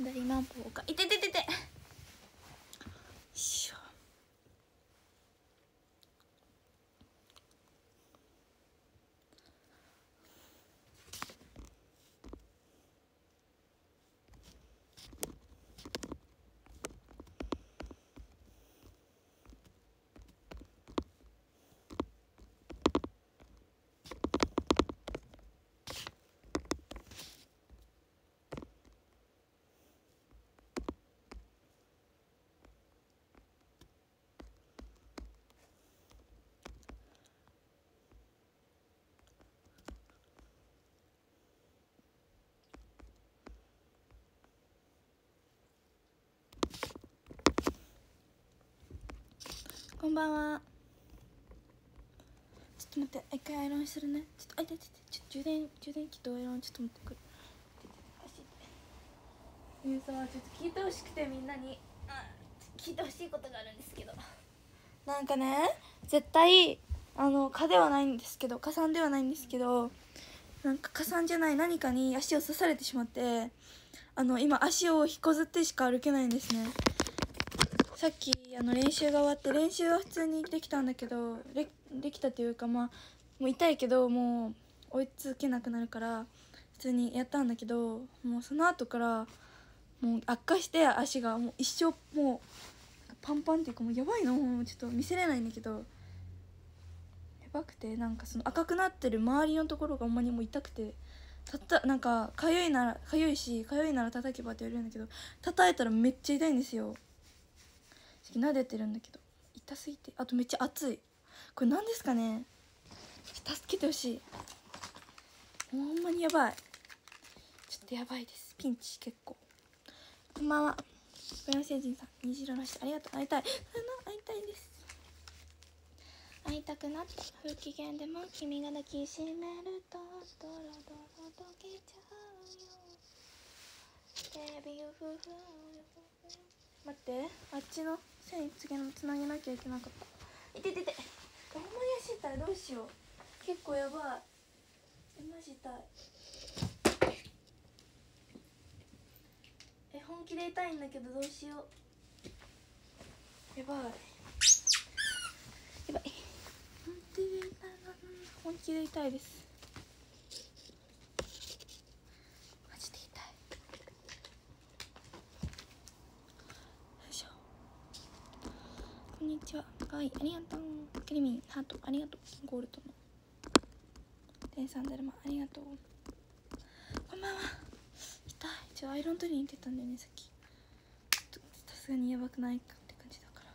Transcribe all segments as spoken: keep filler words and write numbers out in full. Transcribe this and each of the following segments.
大マンボウがいてててて、よいしょ。こんばんは。ちょっと待って、一回アイロンするね。ちょっとあいててて、ちょっと充電充電器とアイロンちょっと持ってくる。ニュースはちょっと聞いてほしくて、みんなに、うん、聞いてほしいことがあるんですけど、なんかね、絶対あの蚊ではないんですけど、蚊さんではないんですけど、なんか蚊さんじゃない何かに足を刺されてしまって、あの今足を引っこずってしか歩けないんですね。さっきあの練習が終わって、練習は普通にできたんだけど、でできたというか、まあもう痛いけどもう追いつけなくなるから普通にやったんだけど、もうその後からもう悪化して、足がもう一生もうパンパンっていうか、もうやばいの、もうちょっと見せれないんだけど、やばくて、なんかその赤くなってる周りのところがほんまにもう痛くて、たったなんかかゆいならかゆいし、かゆいなら叩けばって言われるんだけど、叩いたらめっちゃ痛いんですよ。撫でてるんだけど痛すぎて、あとめっちゃ熱い。これ何ですかね、助けてほしい。ほんまにやばい、ちょっとやばいです、ピンチ結構。こんばんは、小山星人さん、虹色の下ありがとう。会いたい、会いたいです。会いたくなった不機嫌でも君が抱きしめるとドロドロ溶けちゃうよ。ベイビーフフ待って、あっちの線次のつなげなきゃいけなかった。いててて、ほんまに足痛い、どうしよう、結構やばい、マジ痛い。え、本気で痛いんだけどどうしよう、やばいやばい、本気で痛い、本気で痛いです、マジで痛い。よいしょ。こんにちは、かわいい、ありがとう。クリミンハートありがとう。ゴールドの天さんだるまありがとう。こんばんは。痛い、ちょアイロン取りに行ってたんだよねさっき。さすがにやばくないかって感じだから。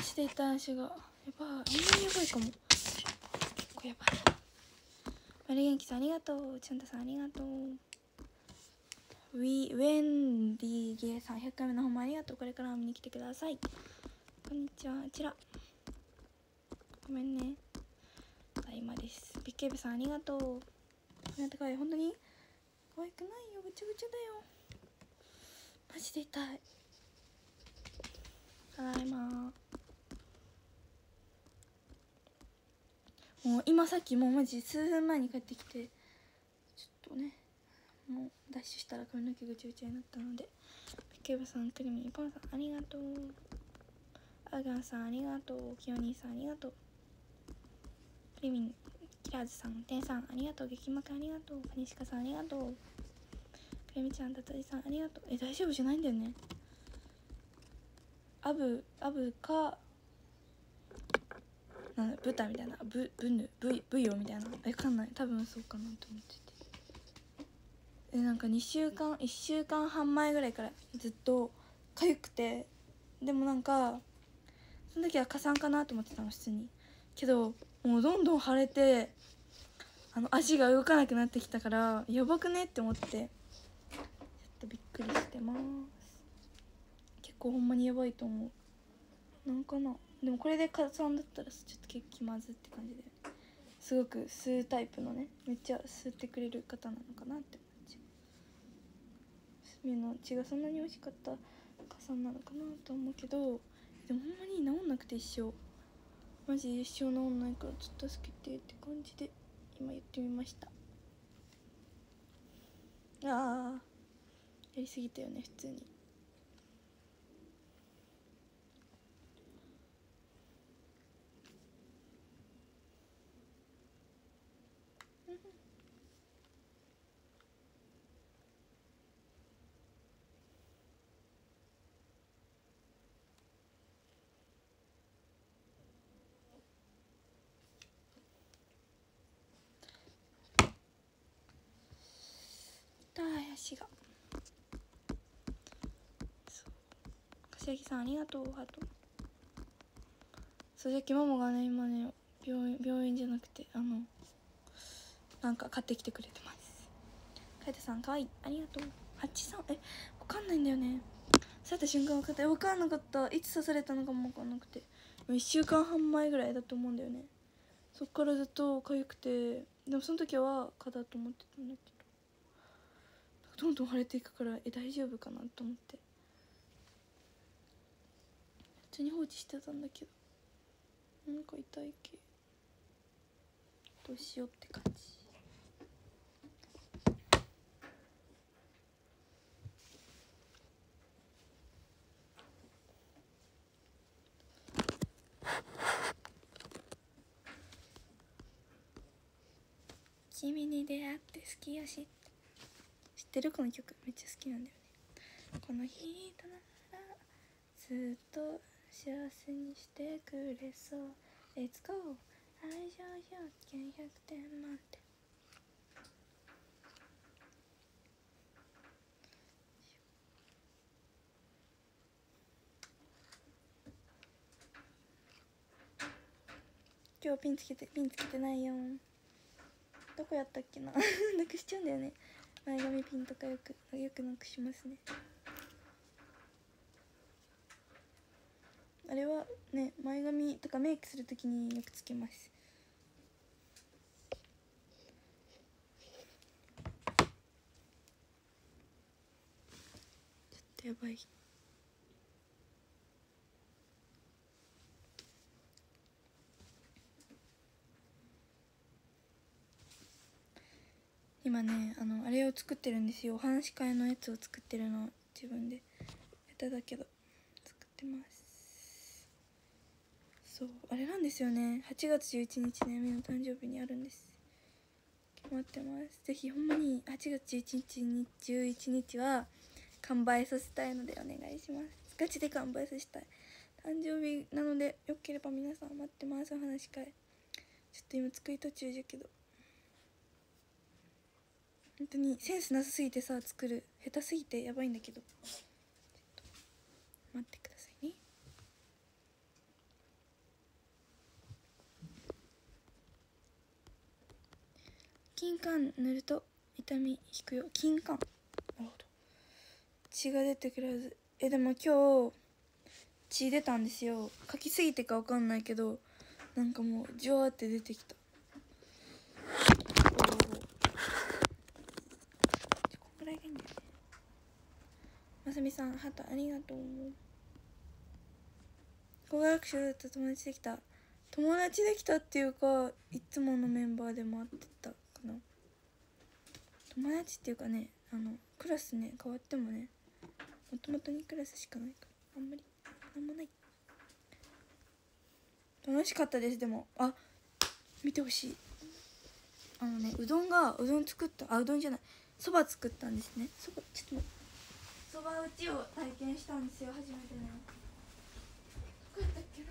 していた足がやばい、あんまりやばいかも、結構やばい。マリゲンキさんありがとう。チャンタさんありがとう。ウィウェンディゲーさんひゃっかいめの方もありがとう。これからも見に来てください。こんにちは、あちらごめんね、今です。ビッケーブさんありがとう。あなたかい、本当に可愛くないよ、ぐちゃぐちゃだよ、マジで痛い。ただいま。もう今さっきもうマジ数分前に帰ってきて、ちょっとねもうダッシュしたら髪の毛ぐちゃぐちゃになったので。ビッケーブさん、クリミンパンさんありがとう。アガンさんありがとう。キヨニーさんありがとう。クリミンキラーズさん、テンさんありがとう。激マクありがとう。カニシカさんありがとう。クレミちゃん、タツジさんありがとう。え、大丈夫じゃないんだよね。アブアブかなんだ豚みたいな、ブブヌブイブイヨみたいな、え、わかんない、多分そうかなと思ってて。え、なんかにしゅうかんいっしゅうかんはん前ぐらいからずっと痒くて、でもなんかその時は過酸かなと思ってたの普通に。けどもうどんどん腫れて、あの足が動かなくなってきたからやばくねって思って、ちょっとびっくりしてます。結構ほんまにやばいと思う。なんかな、でもこれで過酸だったらちょっと結構気まずって感じで、すごく吸うタイプのね、めっちゃ吸ってくれる方なのかなって思っちゃう。すみの血がそんなに美味しかった過酸なのかなと思うけど、でもほんまに治んなくて一生、マジ一生治んないからちょっと助けてって感じでい今言ってみました。ああやりすぎたよね普通に。痛い足が。柏木さんありがとうハート。そうじゃきママがね今ね病院病院じゃなくてあのなんか買ってきてくれてます。かいたさんかわいいありがとう。ハッチさんえわかんないんだよね。刺さった瞬間分かったえ分かんなかった。いつ刺されたのかも分かんなくていっしゅうかんはん前ぐらいだと思うんだよね。そっからずっと痒くてでもその時は蚊だと思ってたんだけどどんどん腫れていくからえ大丈夫かなと思って普通に放置してたんだけどなんか痛い系どうしようって感じ。君に出会って好きよしって知ってるこの曲めっちゃ好きなんだよね。この人ならずっと幸せにしてくれそう Let's go 愛情条件ひゃくてん満点。今日ピンつけてピンつけてないよ。どこやったっけななくしちゃうんだよね。前髪ピンとかよくよくなくしますね。あれはね前髪とかメイクするときによくつけます。ちょっとやばい。今ねあのあれを作ってるんですよ。お話し会のやつを作ってるの自分で下手だけど作ってます。そうあれなんですよね。はちがつじゅういちにちねみの誕生日にあるんです。決まってます。ぜひほんまにはちがつじゅういちにちにじゅういちにちは完売させたいのでお願いします。ガチで完売させたい。誕生日なのでよければ皆さん待ってます。お話し会ちょっと今作り途中じゃけど本当にセンスなさすぎてさ作る下手すぎてやばいんだけどちょっと待ってくださいね。金柑塗ると痛み引くよ。金柑なるほど。血が出てくるはず。えでも今日血出たんですよ。書きすぎてかわかんないけどなんかもうジョワーって出てきた。おおこんぐらいがいいんだよね。まさみさんハートありがとう。語学習だった友達できた。友達できたっていうかいつものメンバーでも会ってたかな。友達っていうかねあのクラスね変わってもねもともとにクラスしかないからあんまりなんもない。楽しかったです。でもあ見てほしい。あのねうどんがうどん作ったあうどんじゃないそば作ったんですね。そばちょっと待ってそば打ちを体験したんですよ初めてね。どこやったっけな。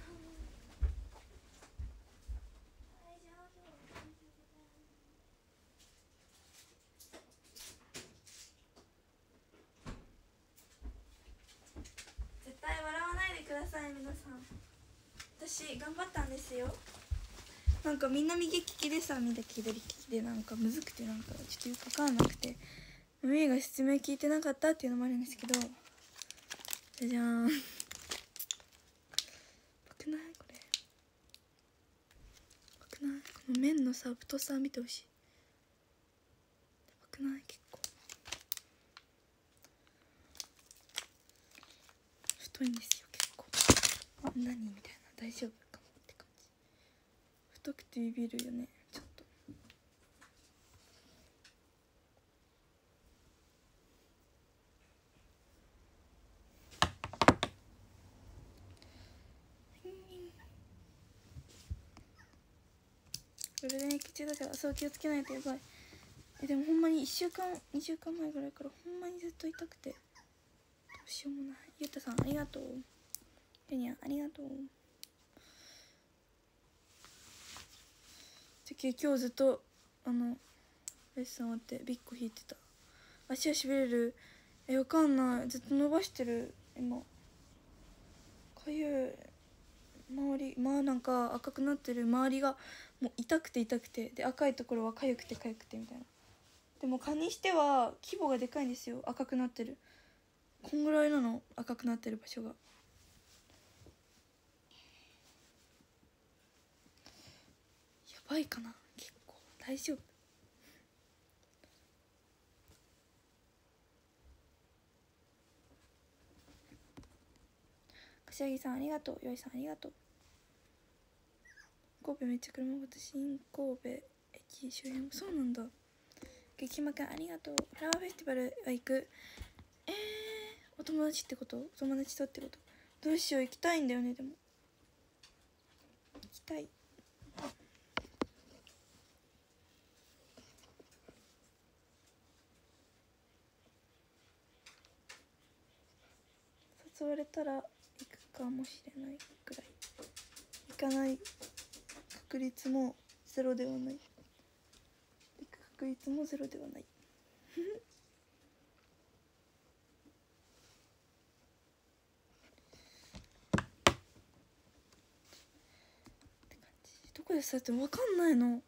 絶対笑わないでください皆さん。私頑張ったんですよ。なんかみんな右利きでさみんな左利きでなんかむずくてなんかちょっとよく分かんなくてみーが説明聞いてなかったっていうのもあるんですけどじゃじゃーんぽくないこれぽくないこの麺のさ太さ見てほしい。ぽくない結構太いんですよ結構。あ何みたいな大丈夫かもって感じ。太くてビビるよねちょっと。 ルデンウィーク中だから、そう気をつけないとやばい。えでもほんまにいっしゅうかんにしゅうかんまえぐらいからほんまにずっと痛くてどうしようもない。ゆうたさんありがとう。ゆにゃんありがとう。じゃ今日ずっとあのレッスン終わってビッコ引いてた。足はしびれる。えわかんない、ずっと伸ばしてる今。かゆい周り、まあなんか赤くなってる周りがもう痛くて痛くて、で赤いところはかゆくてかゆくてみたいな。でも蚊にしては規模がでかいんですよ。赤くなってるこんぐらいなの、赤くなってる場所が。やばいかな、結構大丈夫。柏木さんありがとう。よいさんありがとう。神戸めっちゃ車が新神戸駅周辺もそうなんだ。激マくんありがとう。フラワーフェスティバルは行く。えー、お友達ってこと？お友達とってこと？どうしよう、行きたいんだよね。でも行きたい。誘われたら行くかもしれないくらい。行かない確率もゼロではない。行く確率もゼロではないどこでさって分かんないの。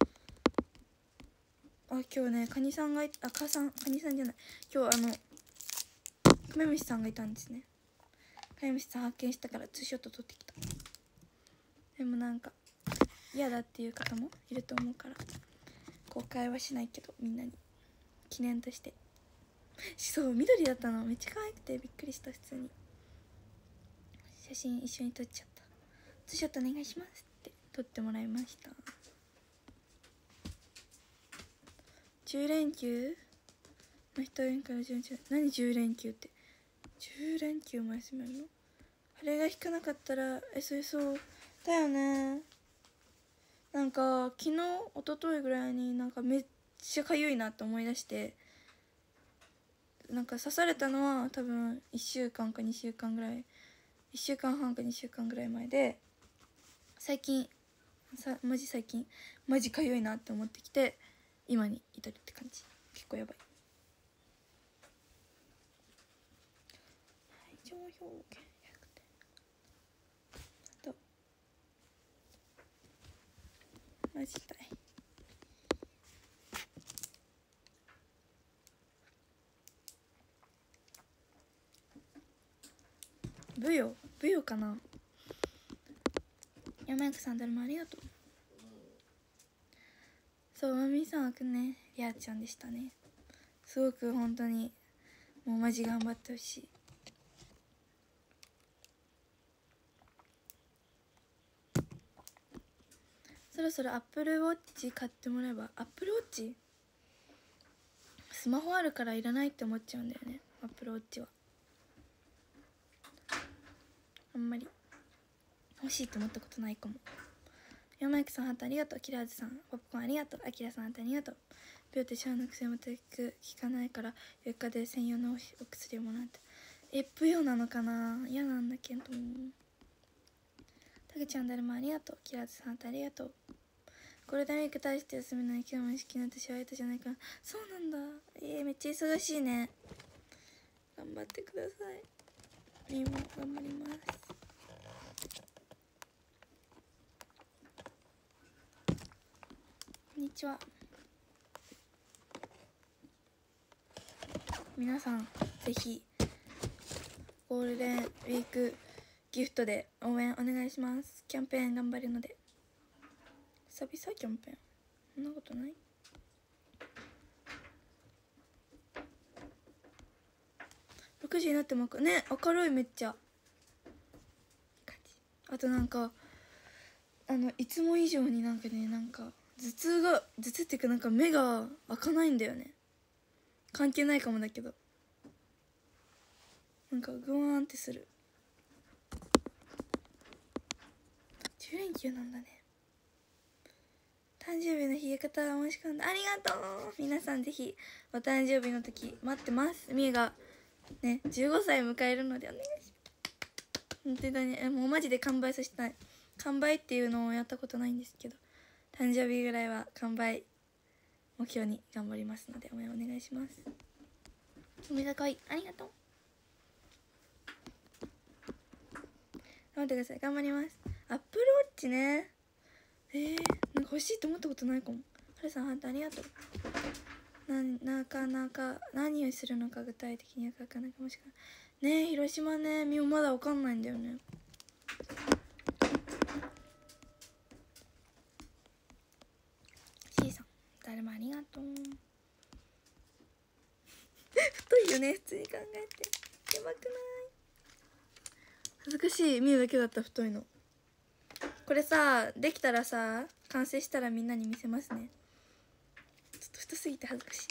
あ今日ねカニさんがいあ母さんカニさんじゃない、今日あのカメムシさんがいたんですね。カメムシさん発見したからツーショット撮ってきた。でもなんか嫌だっていう方もいると思うから公開はしないけど、みんなに記念として。そう緑だったの、めっちゃ可愛くてびっくりした。普通に写真一緒に撮っちゃった。ツーショットお願いしますって撮ってもらいました。じゅう連休の人いるから順調。何じゅう連休って、じゅう連休も休めるの？あれが引かなかったらえそりそうだよね。なんか昨日一昨日ぐらいになんかめっちゃかゆいなって思い出して、なんか刺されたのは多分いっしゅうかんかにしゅうかんぐらい、いっしゅうかんはんかにしゅうかんぐらい前で、最近さマジ最近マジかゆいなって思ってきて今に至るって感じ。結構やばい。愛情表現ひゃくてんとマジ痛い。ブヨブヨかな。山役さんだるまありがとう。そうまみさんはくねりあちゃんでしたね。すごく本当にもうマジ頑張ってほしい。そろそろアップルウォッチ買ってもらえば。アップルウォッチスマホあるからいらないって思っちゃうんだよね。アップルウォッチはあんまり欲しいと思ったことないかも。山焼さんハートありがとう。キラーズさんポップコーンありがとう。アキラさんハートありがとう。病ってシャワーの薬も効かないから薬科で専用のお薬をもらって。えブヨなのかな、嫌なんだけど。たけちゃんだるまありがとう。キラーズさんハートありがとう。ゴールデンウィーク大して休めない今日も意識になってしわいたじゃないかな。そうなんだ。えー、めっちゃ忙しいね。頑張ってください。みーも頑張ります。こんにちは。皆さんぜひゴールデンウィークギフトで応援お願いします。キャンペーン頑張るので。久々キャンペーンそんなことない。ろくじになってもね明るい。めっちゃあとなんかあのいつも以上になんかねなんか頭痛が頭痛っていうかなんか目が開かないんだよね。関係ないかもだけどなんかグワーンってする。じゅう連休なんだね。 誕生日の日浴衣申し込んだ、ありがとう。皆さんぜひお誕生日の時待ってます。みゆがねじゅうごさい迎えるのでお願いします。本当だね、もうマジで完売させたい。完売っていうのをやったことないんですけど、誕生日ぐらいは完売目標に頑張りますのでお願いします。おめでとう、ありがとう。頑張ってください。頑張ります。アップルウォッチね、えー、なんか欲しいと思ったことないかも。はるさんハートありがとう。ななかなか何をするのか具体的には書かないかもしれないね。え広島ね、みおまだわかんないんだよね。C さん誰もありがとう。太いよね普通に考えて。やばくない？恥ずかしい。みゆだけだった太いの。これさできたらさ完成したらみんなに見せますね。ちょっと太すぎて恥ずかしい。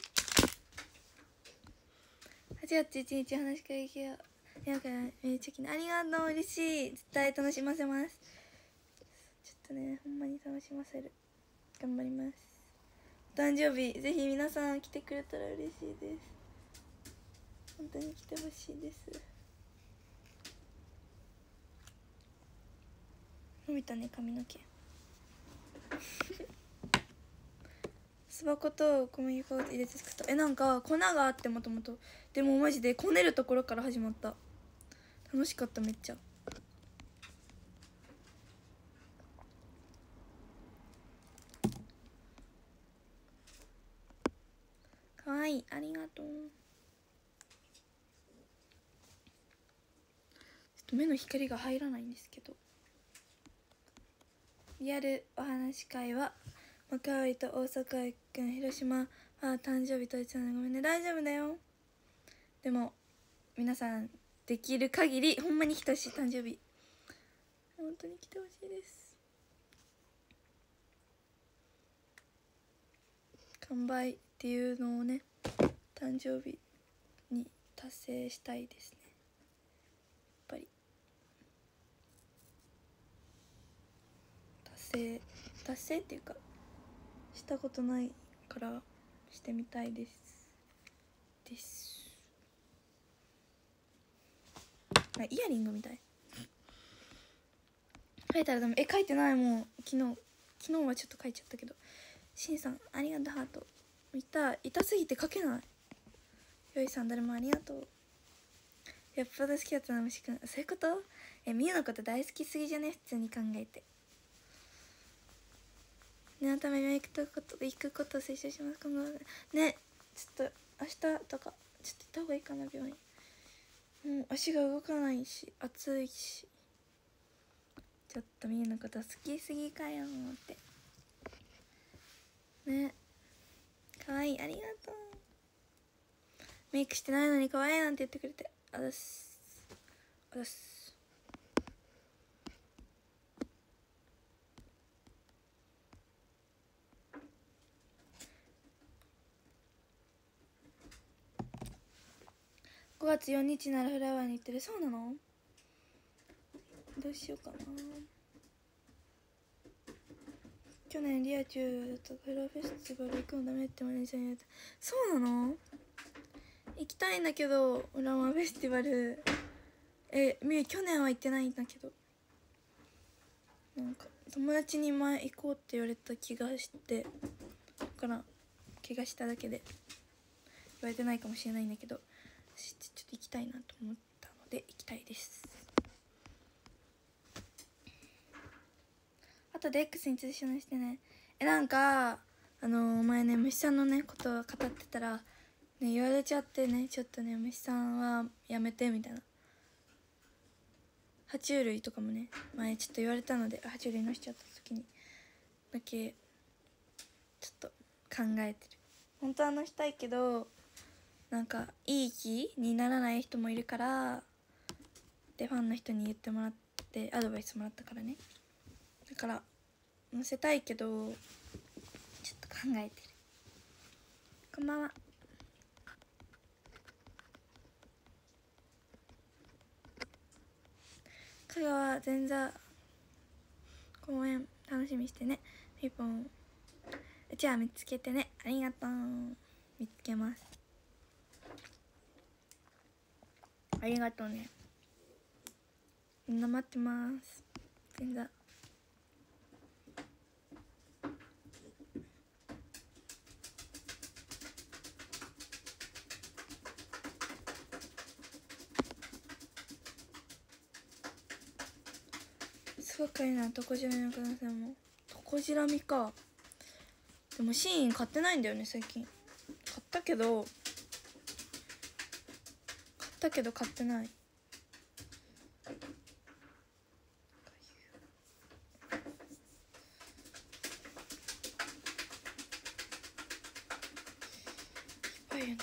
はちがつじゅういちにち話し会行けよ。なんかめっちゃきありがとう、嬉しい。絶対楽しませます。ちょっとねほんまに楽しませる。頑張ります。お誕生日ぜひ皆さん来てくれたら嬉しいです。本当に来てほしいです。伸びたね髪の毛。巣箱と小麦粉を入れて作った。えなんか粉があってもともとでもマジでこねるところから始まった。楽しかっためっちゃ。かわいい、ありがとう。ちょっと目の光が入らないんですけど。リアルお話し会はマカワイと大阪くん広島あ誕生日当日なのでごめんね。大丈夫だよ。でも皆さんできる限りほんまに来たし誕生日本当に来てほしいです。完売っていうのをね誕生日に達成したいですね。やっぱり達成達成っていうかしたことないからしてみたいですですあイヤリングみたい。書いたらダメ。え書いてないもん。昨日昨日はちょっと書いちゃったけど。しんさんありがとうハート。痛痛すぎて書けない。よいさん誰もありがとう。やっぱど好きだったな虫くん。そういうこと？えみゆのこと大好きすぎじゃね普通に考えて。念のため病院行くこと行くことを推奨します。今後ねちょっと明日とかちょっと行った方がいいかな病院。もう足が動かないし暑いしちょっとみゆのこと好きすぎかよってね。かわいいありがとう。メイクしてないのにかわいいなんて言ってくれてあざすあざす。ごがつよっかならフラワーに行ってる。そうなの？どうしようかな。去年リア充だったフラフェスティバル行くのダメってマネージャーに言われた。そうなの？行きたいんだけどフラワーフェスティバルえみゆ去年は行ってないんだけどなんか友達に前行こうって言われた気がしてだから怪我しただけで言われてないかもしれないんだけどちょっと行きたいなと思ったので行きたいです。あとで X に通信してね。えなんかあのー、前ね虫さんのねことを語ってたら、ね、言われちゃってねちょっとね虫さんはやめてみたいな。爬虫類とかもね前ちょっと言われたので爬虫類のしちゃった時にだけちょっと考えてる。本当はのしたいけどなんかいい気にならない人もいるからでファンの人に言ってもらってアドバイスもらったからね。だから載せたいけどちょっと考えてる。こんばんは。香川前座公演楽しみにしてね。ピーポンちは見つけてね。ありがとう。見つけます。ありがとうね。みんな待ってます。全然すごくいいな。トコジラミの可能性も。トコジラミか。でもシーイン買ってないんだよね最近。買ったけど買ったけど買ってない。やばいよね。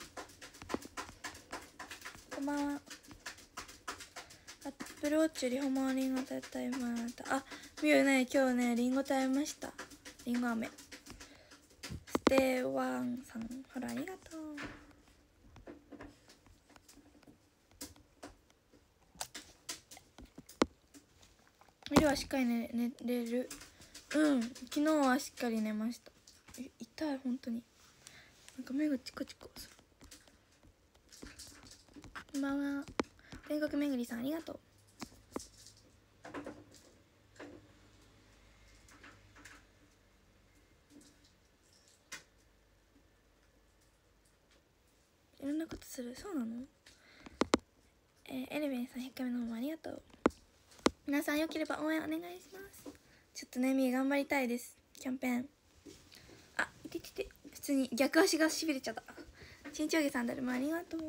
こんばんは。アップルウォッチリホモリンゴ食べました。あ、みゆね、今日ねリンゴ食べました。リンゴ飴。ステワンさん、ほらありがとう。みゆはしっかり寝、寝れる。うん、昨日はしっかり寝ました。え、痛い本当に。なんか目がチカチカする。こんばんは。天国めぐりさんありがとう。いろんなことする。そうなの？えー、エレベンさんひゃっかいめの方もありがとう。皆さんよければ応援お願いします。ちょっとねみー頑張りたいです。キャンペーン。あ、いててて、普通に逆足がしびれちゃった。ちんちょうげさん誰もありがとう。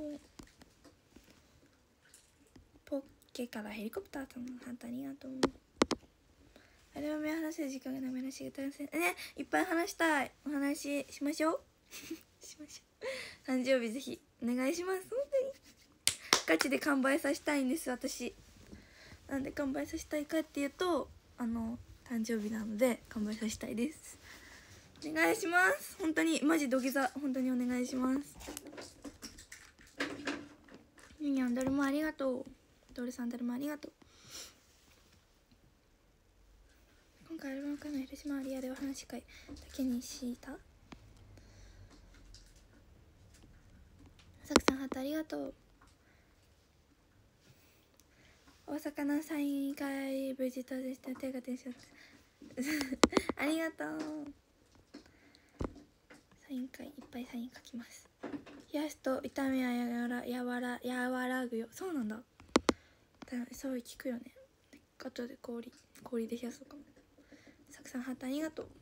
ポッケからヘリコプターさんハンターありがとう。あれは目を話せる時間がなめらしいが大変ね。いっぱい話したい。お話ししましょうしましょう。誕生日ぜひお願いします。本当にガチで完売させたいんです私。なんで完売させたいかっていうと、あの誕生日なので完売させたいです。お願いします。本当にマジ土下座本当にお願いします。ゆにゃんどれもありがとう。ドルさんどれもありがとう。今回アルバムからの広島リアでお話し会だけにしたさくさんハートありがとう。大阪のサイン会無事到着した手がテンションありがとう。サイン会いっぱいサイン書きます。冷やすと痛みはやわらやわら和らぐよ。そうなんだ。そう聞くよね。あとで氷氷で冷やそうかも。さくさんハートありがとう。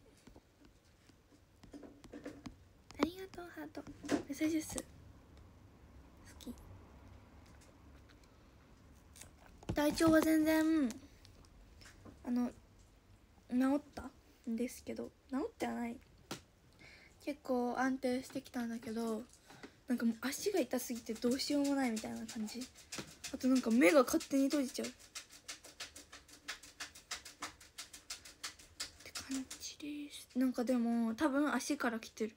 ありがとうハート。メッセージュース好き。体調は全然あの治ったんですけど、治ってはない。結構安定してきたんだけど、なんかもう足が痛すぎてどうしようもないみたいな感じ。あとなんか目が勝手に閉じちゃうって感じです。なんかでも多分足から来てる。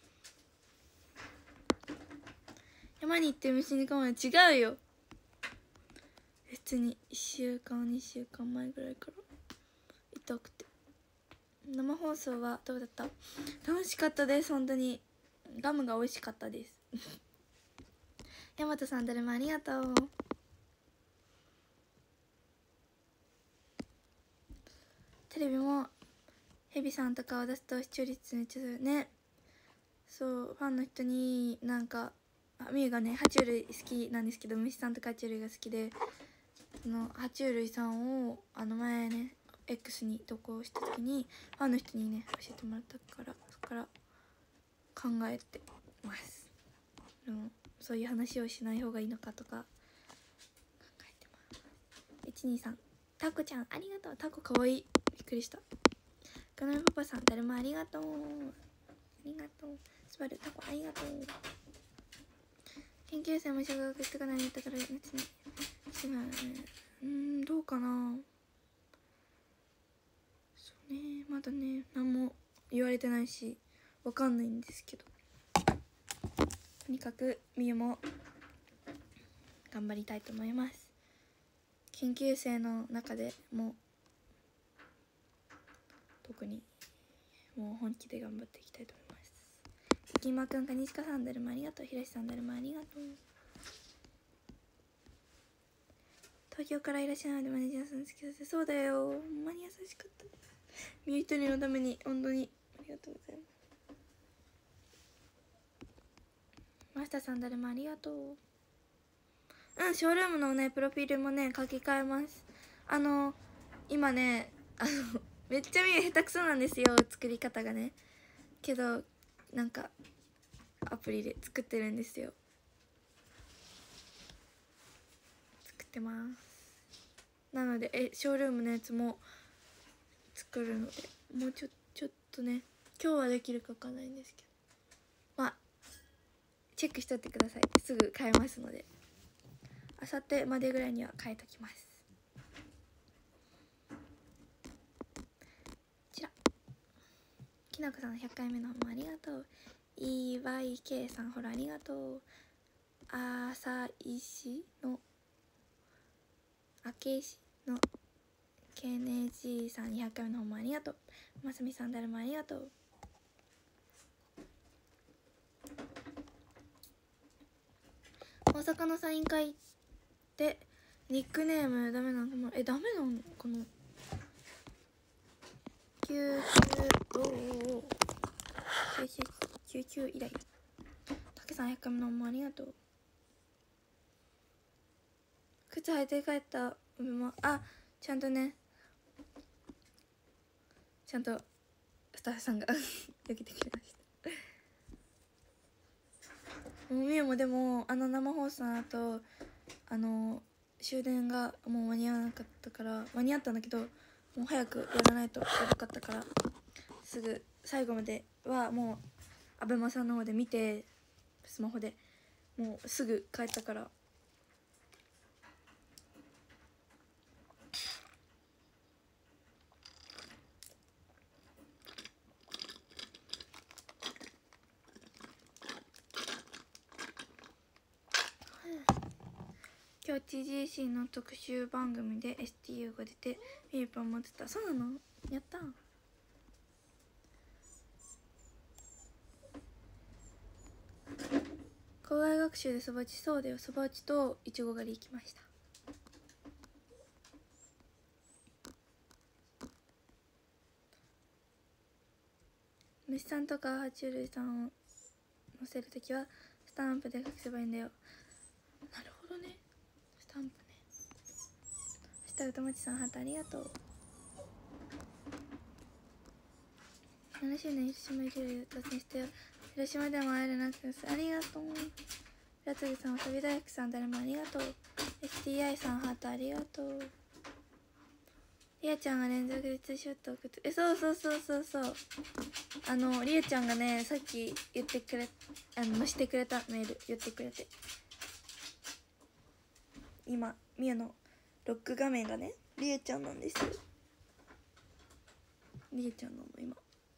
山に行って虫に噛まれ違うよ。別にいっしゅうかんにしゅうかんまえぐらいから痛くて。生放送はどうだった？楽しかったです本当に。ガムが美味しかったです大和さん誰もありがとう。テレビもヘビさんとかを出すと視聴率めっちゃするね。そうファンの人になんかあみゆがね爬虫類好きなんですけど、虫さんとか爬虫類が好きで、その爬虫類さんをあの前ね X に投稿した時にファンの人にね教えてもらったから、そこから考えてます。でもそういう話をしない方がいいのかとか考えてます。いちにさんタコちゃんありがとう。タコかわいい。びっくりした。ガナミパパさん誰もありがとう。ありがとう。スバルタコありがとう。研究生も小学行ってからにったから夏に違うね。うーんどうかな。そうねまだね何も言われてないしわかんないんですけど、とにかくみゆも頑張りたいと思います。研究生の中でも特にもう本気で頑張っていきたいと思います。きまくんかにしかさんだるまありがとう。ひろしさんだるまありがとう。東京からいらっしゃるのでマネージャーさん好きだって。そうだよ、ほんまに優しかった。みゆひとりのために本当にありがとうございます。マスターさんだるまありがとう。うん、ショールームのねプロフィールもね書き換えます。あの今ねあのめっちゃ見る下手くそなんですよ、作り方がね。けどなんかアプリで作ってるんですよ。作ってます。なのでえショールームのやつも作るので、もうちょちょっとね今日はできるかわかんないんですけど、まあチェックしとってください。すぐ変えますので、あさってまでぐらいには変えときます。こちらきなこさんひゃっかいめの方もありがとう。 イーワイケー さんほらありがとう。あさいしのあけいしのけねじさんにひゃっかいめの方もありがとう。まさみさんだるまありがとう。大阪のサイン会でニックネームダメなのかな。えダメなのかな。きゅうきゅうおおおきゅうきゅう以来。たけさんひゃっかいめの方もありがとう。靴履いて帰った梅もあちゃんとねちゃんとスタッフさんがよけてくれました。もうみゆもでもあの生放送の後あの終電がもう間に合わなかったから間に合ったんだけど、もう早くやらないとやばかったからすぐ最後まではもうアベマさんの方で見てスマホでもうすぐ帰ったから。今日 ティージェーシー の特集番組で エスティーユー が出てミルパン持ってた。そうなの？やった。校外学習でそば打ち。そうだよ、そば打ちといちご狩り行きました。虫さんとか爬虫類さんを載せるときはスタンプで隠せばいいんだよ。なるほどね、スタンプね。明日歌町さんハートありがとう。ななしゅうねん広島行ける達成してよ。広島でも会えるなくてありがとう。ラツギさん、わさび大福さん、誰もありがとう。 エスティーアイ さんハートありがとう。りあちゃんが連続でツーショット送って、えそうそうそうそうそう、あのりあちゃんがねさっき言ってくれあの載せてくれたメール言ってくれて、今みやのロック画面がねりあちゃんなんですよ。りあちゃんなの今。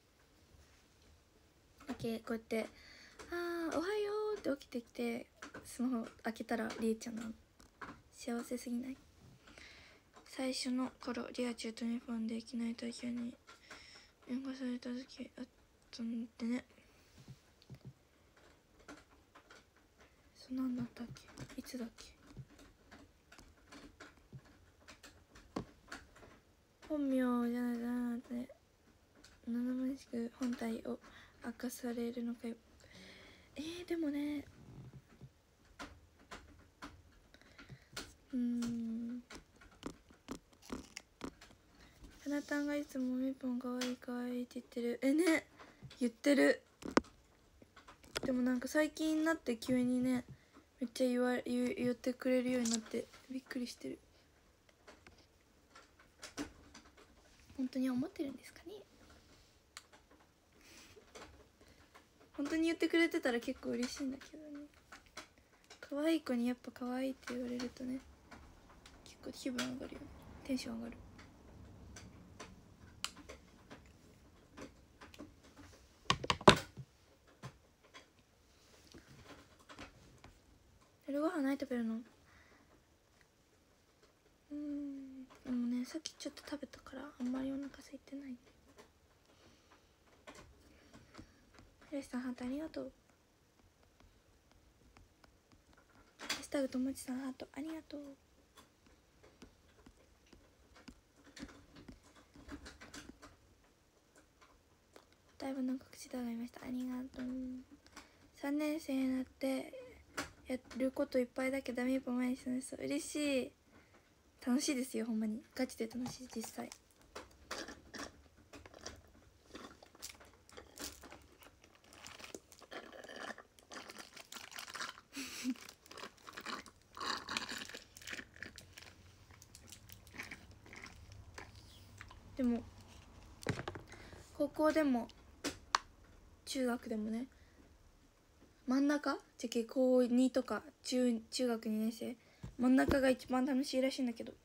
だけこうやって「あーおはよう」って起きてきてスマホ開けたらりあちゃんなの。幸せすぎない？最初の頃リア中と日本でいきなり東京に援護された時あったんでね。そうなんだったっけ、いつだっけ。本名じゃないじゃなくて七々しく本体を明かされるのかよ。えー、でもねうーんかなたんがいつもみぽんかわいいかわいいって言ってる。えね言ってる。でもなんか最近になって急にねめっちゃ言わ言言ってくれるようになってびっくりしてる。本当に思ってるんですかね。本当に言ってくれてたら結構嬉しいんだけどね。可愛い子にやっぱ可愛いって言われるとね結構気分上がるよね、テンション上がる。夜ご飯何食べるの？うーんでもねさっきちょっと食べたからあんまりお腹空いてない。 ひろしさんハートありがとう。ハッシュタグともちさんハートありがとう。だいぶの告知動画見ました。ありがとう。さんねん生になってやることいっぱいだけどダメープ前にするんです。嬉しい。楽しいですよ、ほんまにガチで楽しい。実際でも高校でも中学でもね、真ん中じゃけ高にとか 中, 中学にねん生真ん中が一番楽しいらしいんだけど、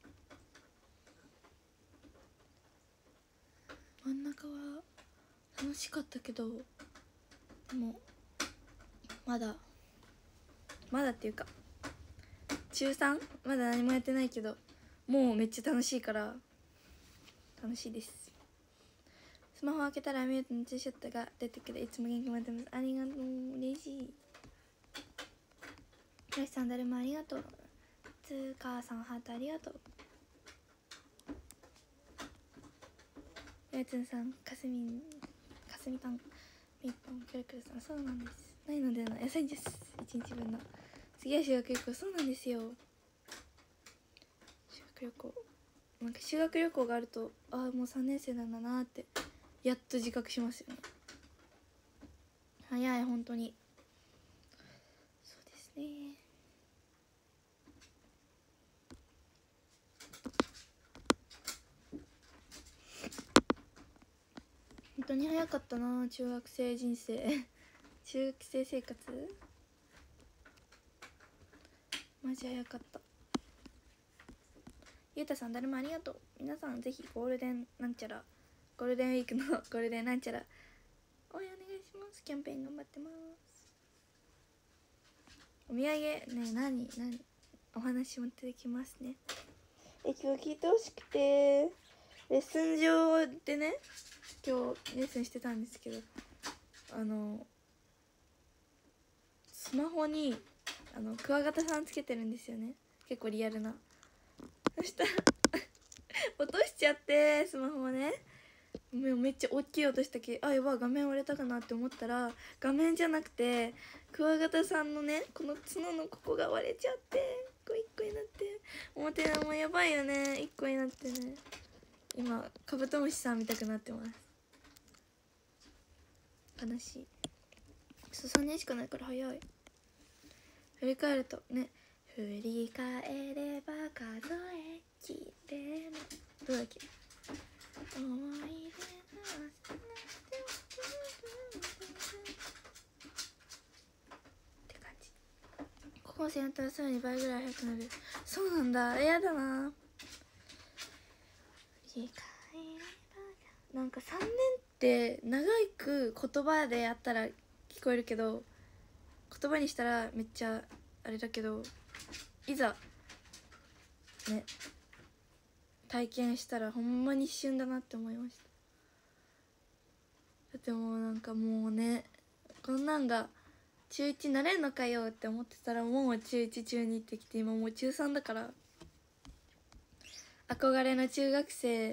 真ん中は楽しかったけど、でもまだまだっていうか中さんまだ何もやってないけど、もうめっちゃ楽しいから楽しいです。スマホ開けたらミュートのツーショットが出てくる。いつも元気もらってます。ありがとう。嬉しい。ひろしさん誰もありがとう。つかさんハートありがとう。やつんさんかすみんかすみたんみっぽんくるくるさん、そうなんです。ないのでの野菜です。いちにちぶんの次は修学旅行。そうなんですよ。修学旅行なんか修学旅行があると、ああもうさんねん生なんだなってやっと自覚しますよね。早い本当に。そうですね。本当に早かったな、中学生人生中学生生活マジ早かった。ゆうたさん誰もありがとう。皆さんぜひゴールデンなんちゃらゴールデンウィークのゴールデンなんちゃら応援お願いします。キャンペーン頑張ってます。お土産ね、何何お話持ってきますね。え今日聞いてほしくて、レッスン上でね今日レッスンしてたんですけど、あのスマホにあのクワガタさんつけてるんですよね。結構リアルな。そしたら落としちゃってスマホをね、めっちゃ大きい音したけ、あやばい画面割れたかなって思ったら画面じゃなくてクワガタさんのねこの角のここが割れちゃって一個一個になって、表のもやばいよね、一個になってね、今カブトムシさん見たくなってます。悲しい。そうさんねんしかないから早い。振り返るとね、振り返れば数えきれない、どうだっけ、思い出のって感じ。高校生になったらさらに倍ぐらい早くなる。そうなんだ、やだな。振り返ればなんかさんねんって長く言葉でやったら聞こえるけど、言葉にしたらめっちゃあれだけど、いざね体験したらほんまに一瞬だなって思いました。だってもうなんかもうね、こんなんが中いちになれんのかよって思ってたら、もう中いち中にってきて、今もう中さんだから、憧れの中学生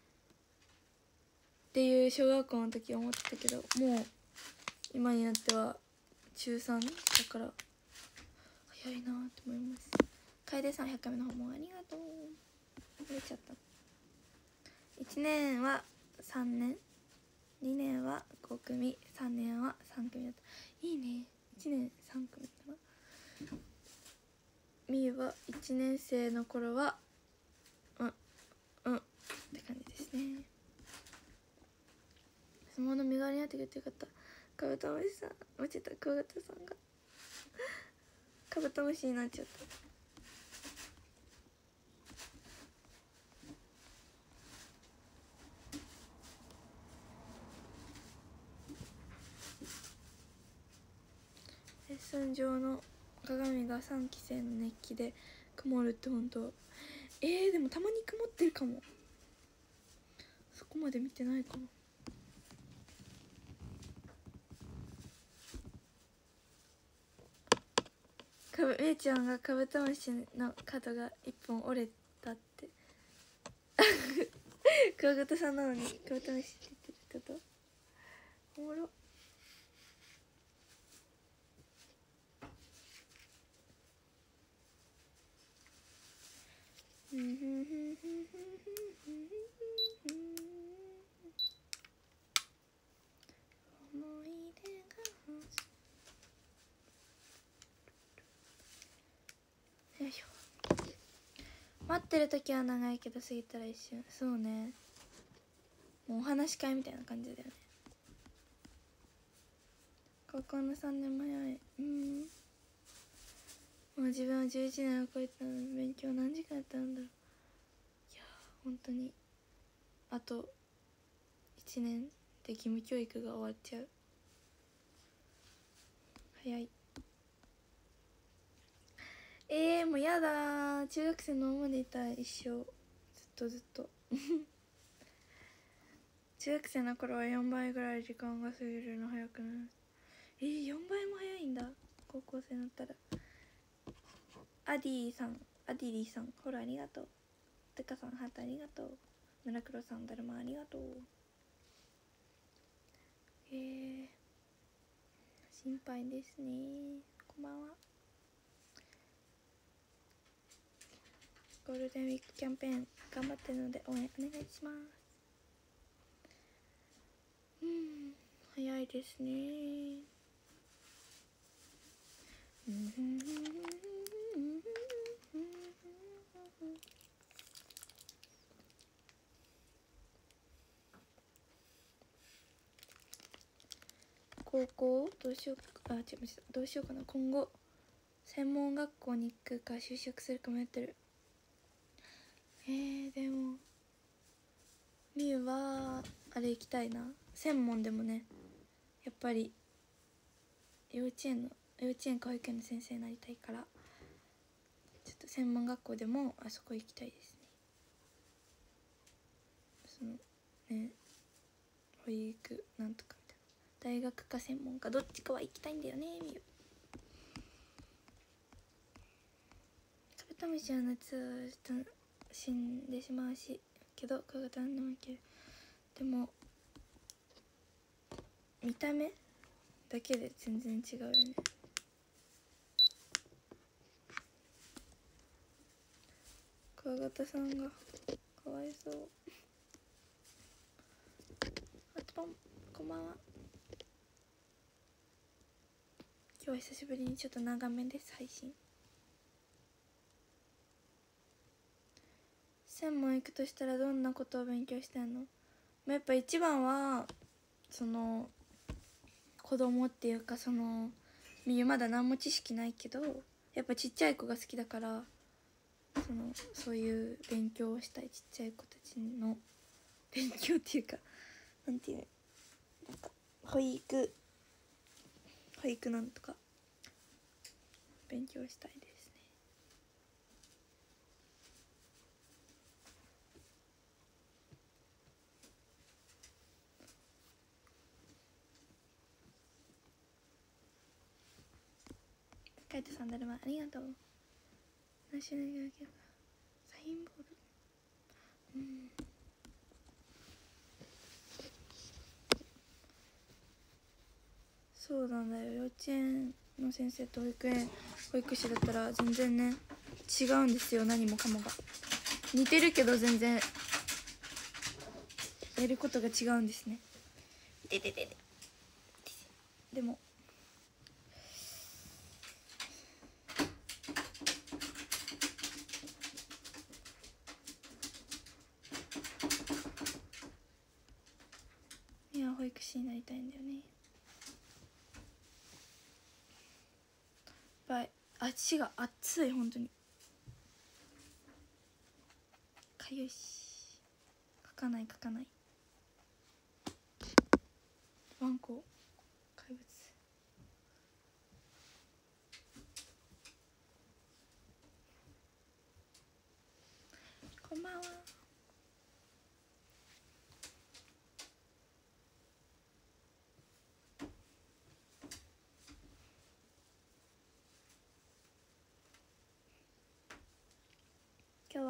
っていう小学校の時思ってたけど、もう今になっては中さんだから早いなって思います。楓さんひゃっかいめの訪問ありがとう。折れちゃった。いちねんはさんねん、にねんはご組、さんねんはさん組だった。いいね、いちねんさん組だな。みーはいちねん生の頃はうんうんって感じですね。相撲の身代わりになってくれてよかった。カブトムシさん落ちた、クワガタさんがカブトムシになっちゃった。レッスン上の鏡がさんき生の熱気で曇るって本当。えー、でもたまに曇ってるかも。そこまで見てないかな。 かぶめいちゃんがカブトムシの角が一本折れたってクワガタさんなのにカブトムシって言ってることおもろ。思い出がよいしょ。待ってる時は長いけど過ぎたら一瞬。そうね、もうお話し会みたいな感じだよね。高校のさんねんも早い。うん、もう自分はじゅういちねんを超えたのに勉強何時間やったんだろう。いやー本当にあといちねんで義務教育が終わっちゃう。早い。えー、もうやだー。中学生のままでいたい、一生ずっとずっと中学生の頃はよんばいぐらい時間が過ぎるの早くなる。えー、よんばいも早いんだ。高校生になったら。アディさん、アディリーさん、ほらありがとう。てかさん、ハートありがとう。村黒さん、だるまありがとう。えー、心配ですね。こんばんは。ゴールデンウィークキャンペーン頑張ってるので応援お願いします。うん、早いですね。高校どうしようか、あ、違う、どうしようかな。今後専門学校に行くか就職するか迷ってる。えー、でもみゆはあれ行きたいな。専門でもね、やっぱり幼稚園の幼稚園か保育園の先生になりたいから、ちょっと専門学校でもあそこ行きたいですね。そのね、保育なんとかみたいな、大学か専門かどっちかは行きたいんだよね。みゆカブトムシは夏は死んでしまうしけどクワガタなんでもいける。でも見た目だけで全然違うよね。クワガタさんがかわいそう。あとポン、こんばんは。今日は久しぶりにちょっと長めです配信。専門行くとしたらどんなことを勉強してんの？やっぱ一番はその子供っていうか、そのみゆまだ何も知識ないけどやっぱちっちゃい子が好きだから、そのそういう勉強をしたい。ちっちゃい子たちの勉強っていうか、なんていう、なんか保育保育なんとか勉強したいですね。カイトさん、だるまありがとう。ナショナルゲームサインボール、うん、そうなんだよ。幼稚園の先生と保育園保育士だったら全然ね違うんですよ。何もかもが似てるけど全然やることが違うんですね。でででででもいや保育士になりたいんだよね。やばい、足が熱い。本当にかゆいし、書かない書かない。ワンコ怪物。こんばんは。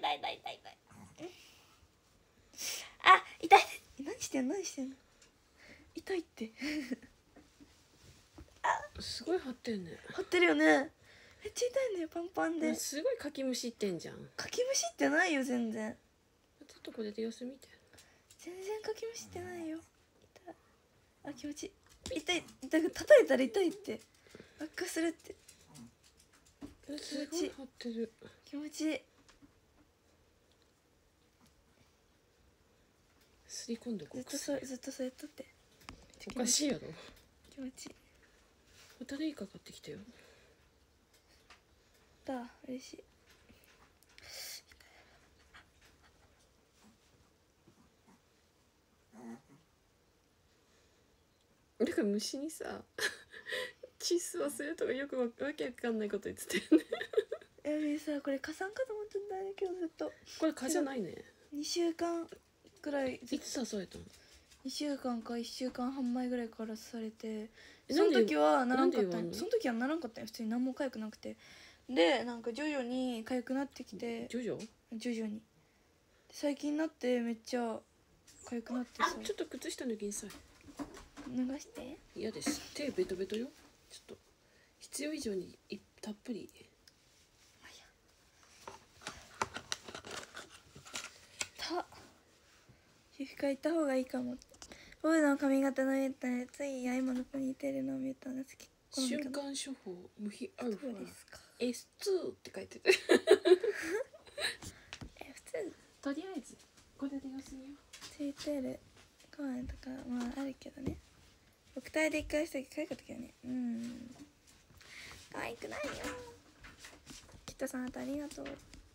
痛い痛い痛い痛い。あ、痛い。何してんの何してんの。痛いってすごい張ってんね。 張ってるよね。めっちゃ痛いんだよ、パンパンで。 すごいかきむしってんじゃん。 かきむしってないよ全然。 ちょっとこれで様子見て。 全然かきむしってないよ。痛い。あ、気持ちいい。痛い。だから叩いたら痛いって。悪化するって。 すごい張ってる。 気持ちいい。 すり込んでこう。 ずっとそうずっとそうやっとって。 おかしいやろ。 気持ちいい。 ホタルイカ買ってきたよ。 だ、嬉しい。 だから虫にさチッスをするとかよくわけわかんないこと言ってたよね。 えみさ、これ蚊さんかと思ってたんだよ今日ずっと。 これ蚊じゃないね。 にしゅうかんくらい。 いつ刺されたの？ にしゅうかんかいっしゅうかんはん前ぐらいから刺されて、その時はならんかったんよ。その時はならんかったんよ。普通に何も痒くなくて、でなんか徐々に痒くなってきて、 徐々 徐々に最近になってめっちゃ痒くなってさ。 ちょっと靴下脱ぎなさい。 脱がして。 嫌です。手ベトベトよ。ちょっと必要以上にいたっぷり。 た皮膚科行った方がいいかも。ボブの髪型の見たらついや今の子に似てるのを見たの好き。 瞬間処方無比アルファ エスツー って書いてる。 え普通とりあえずこれで様子見よう。 ついてる公園とかまああるけどね。僕体で一回した時可愛かったけどね。うん可愛くないよ。キットさんありがとう。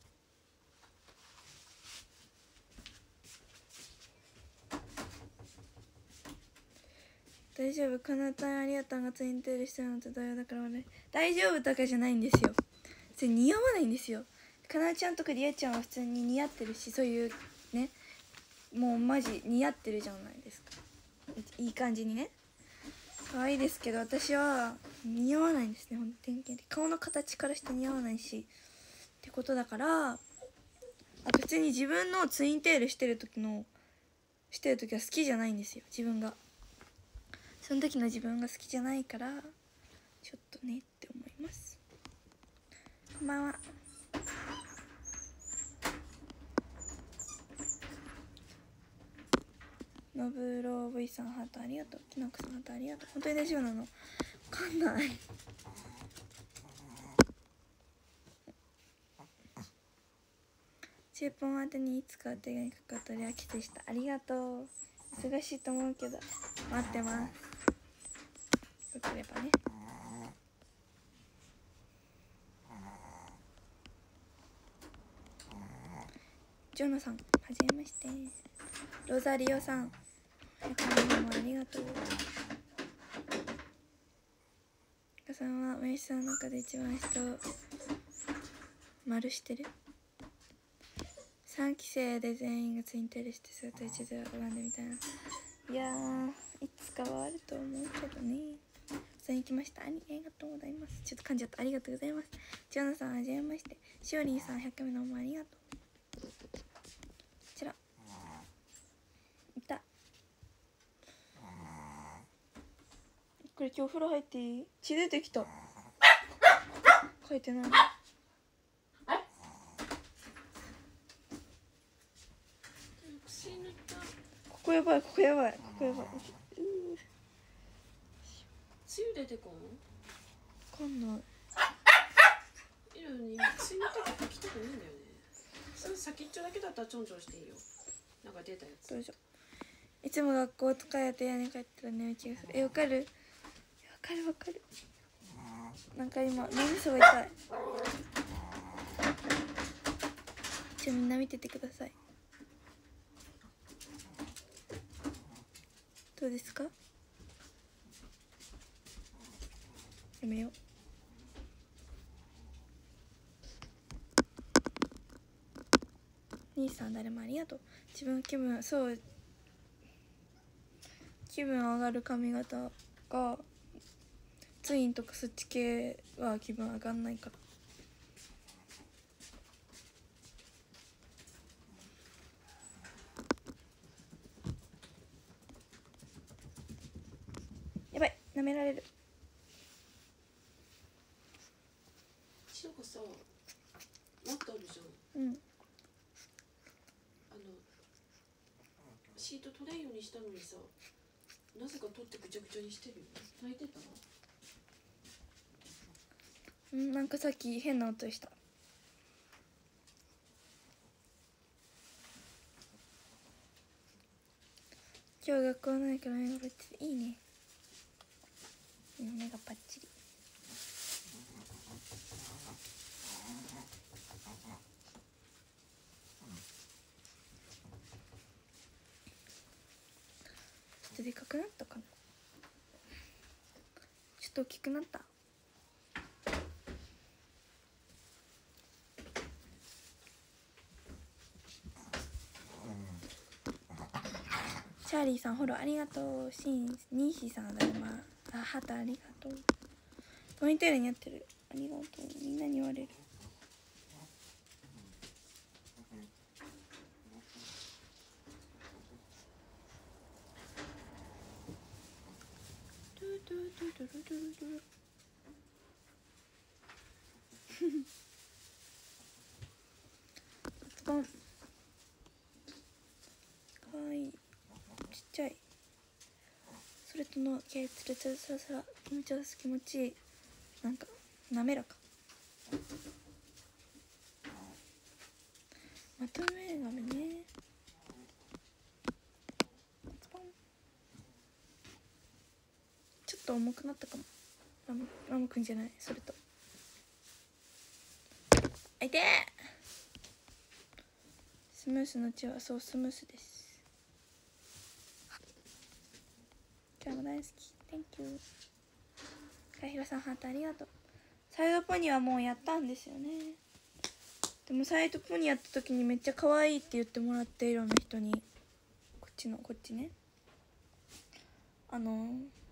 大丈夫、かなたんありがたんがツインテールしてるのと同様だから俺大丈夫とかじゃないんですよ。それ似合わないんですよ。かなちゃんとかりえちゃんは普通に似合ってるし、そういうねもうマジ似合ってるじゃないですか。いい感じにね可愛いですけど、私は似合わないんですね。ほんと典型的、顔の形からして似合わないしってことだから、あと普通に自分のツインテールしてる時のしてる時は好きじゃないんですよ。自分がその時の自分が好きじゃないからちょっとねって思います。こんばんは。のぶろう V さんハートありがとう。きなこさんハートありがとう。本当に大丈夫なの？わかんないチューポン宛てにいつかお手紙かかったりはきついした。ありがとう。忙しいと思うけど待ってます。よければね。ジョナさんはじめまして。ロザリオさんおかげもありがとう。かさんは名刺さんの中で一番人を丸してる。さんき生で全員がツインテールしてそれと一途を拝んでみたいな。いやーいつかはあると思うけどね。さんに来ました。ありがとうございます。ちょっと噛んじゃった。ありがとうございます。ジョナさんはじめまして。しおりんさんひゃっかいめのおもありがとう。こちらいた。これ今日お風呂入っていい？血出てきた。書いてない。ここやばい、ここやばい、ここやばい。 つゆ出てこん？ わかんない。 いるのにつゆの時来たくないんだよね。その先っちょだけだったらちょんちょんしていいよ。なんか出たやつ。 どうぞ。いつも学校疲れて家に帰ったら寝落ちがする。え、わかる？わかるわかる。なんか今脳みそが痛い。じゃあみんな見ててください。どうですか？やめよう。兄さん誰もありがとう。自分気分、そう気分上がる髪型がツインとかそっち系は気分上がんないから。やばい、舐められる。 しのこさ、マットあるじゃん。 うん。 あのシート取れんようにしたのにさ、なぜか取ってぐちゃぐちゃにしてるよ。泣いてた？ うん、なんかさっき変な音した。今日学校ないから目がパッチリ。いいね。うん、目がパッチリ。ちょっとでかくなったかな。ちょっと大きくなった。チャーリーさんフォローありがとう。シンニーシーさんだるまあハタありがとう。ポイントエルにやってる。ありがとう。みんなに言われる。 かわいい、ちっちゃい。それとの毛つるつるさらさら、気持ちよさ気持ちいい、なんか滑らか。まとめ髪ね。ちょっと重くなったかも。ラムラムくんじゃない、それとあいてー。スムースの血はそうスムースです。今日も大好き Thank you。 かひろさんハートありがとう。サイドポニーはもうやったんですよね。でもサイドポニーやった時にめっちゃ可愛いって言ってもらって、いろんな人に。こっちのこっちね、あの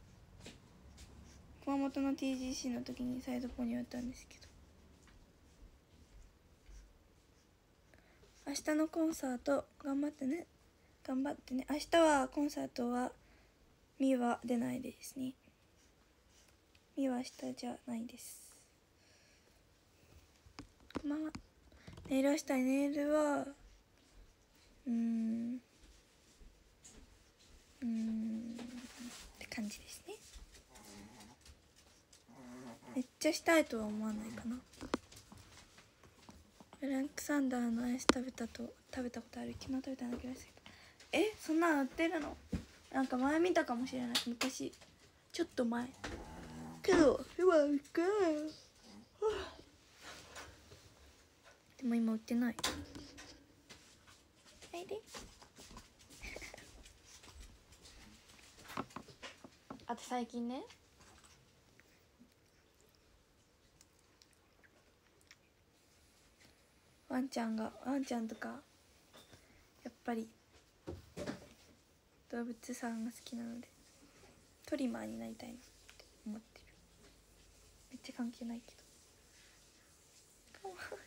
熊本の ティージーシー の時にサイドポニーやったんですけど、明日のコンサート頑張ってね、頑張ってね。明日はコンサートはミは出ないですね。ミは明日じゃないです。こんばんは。ネイルをしたい。ネイルはうーんうーんって感じですね。めっちゃしたいとは思わないかな。フランクサンダーのアイス食べたと食べたことある。昨日食べたんだけど、え、そんなの売ってるの？なんか前見たかもしれない、昔、ちょっと前けど今売ってない。でも今売ってない。はいであと最近ね、ワンちゃんがワンちゃんとかやっぱり動物さんが好きなのでトリマーになりたいなって思ってる。めっちゃ関係ないけどかわいい。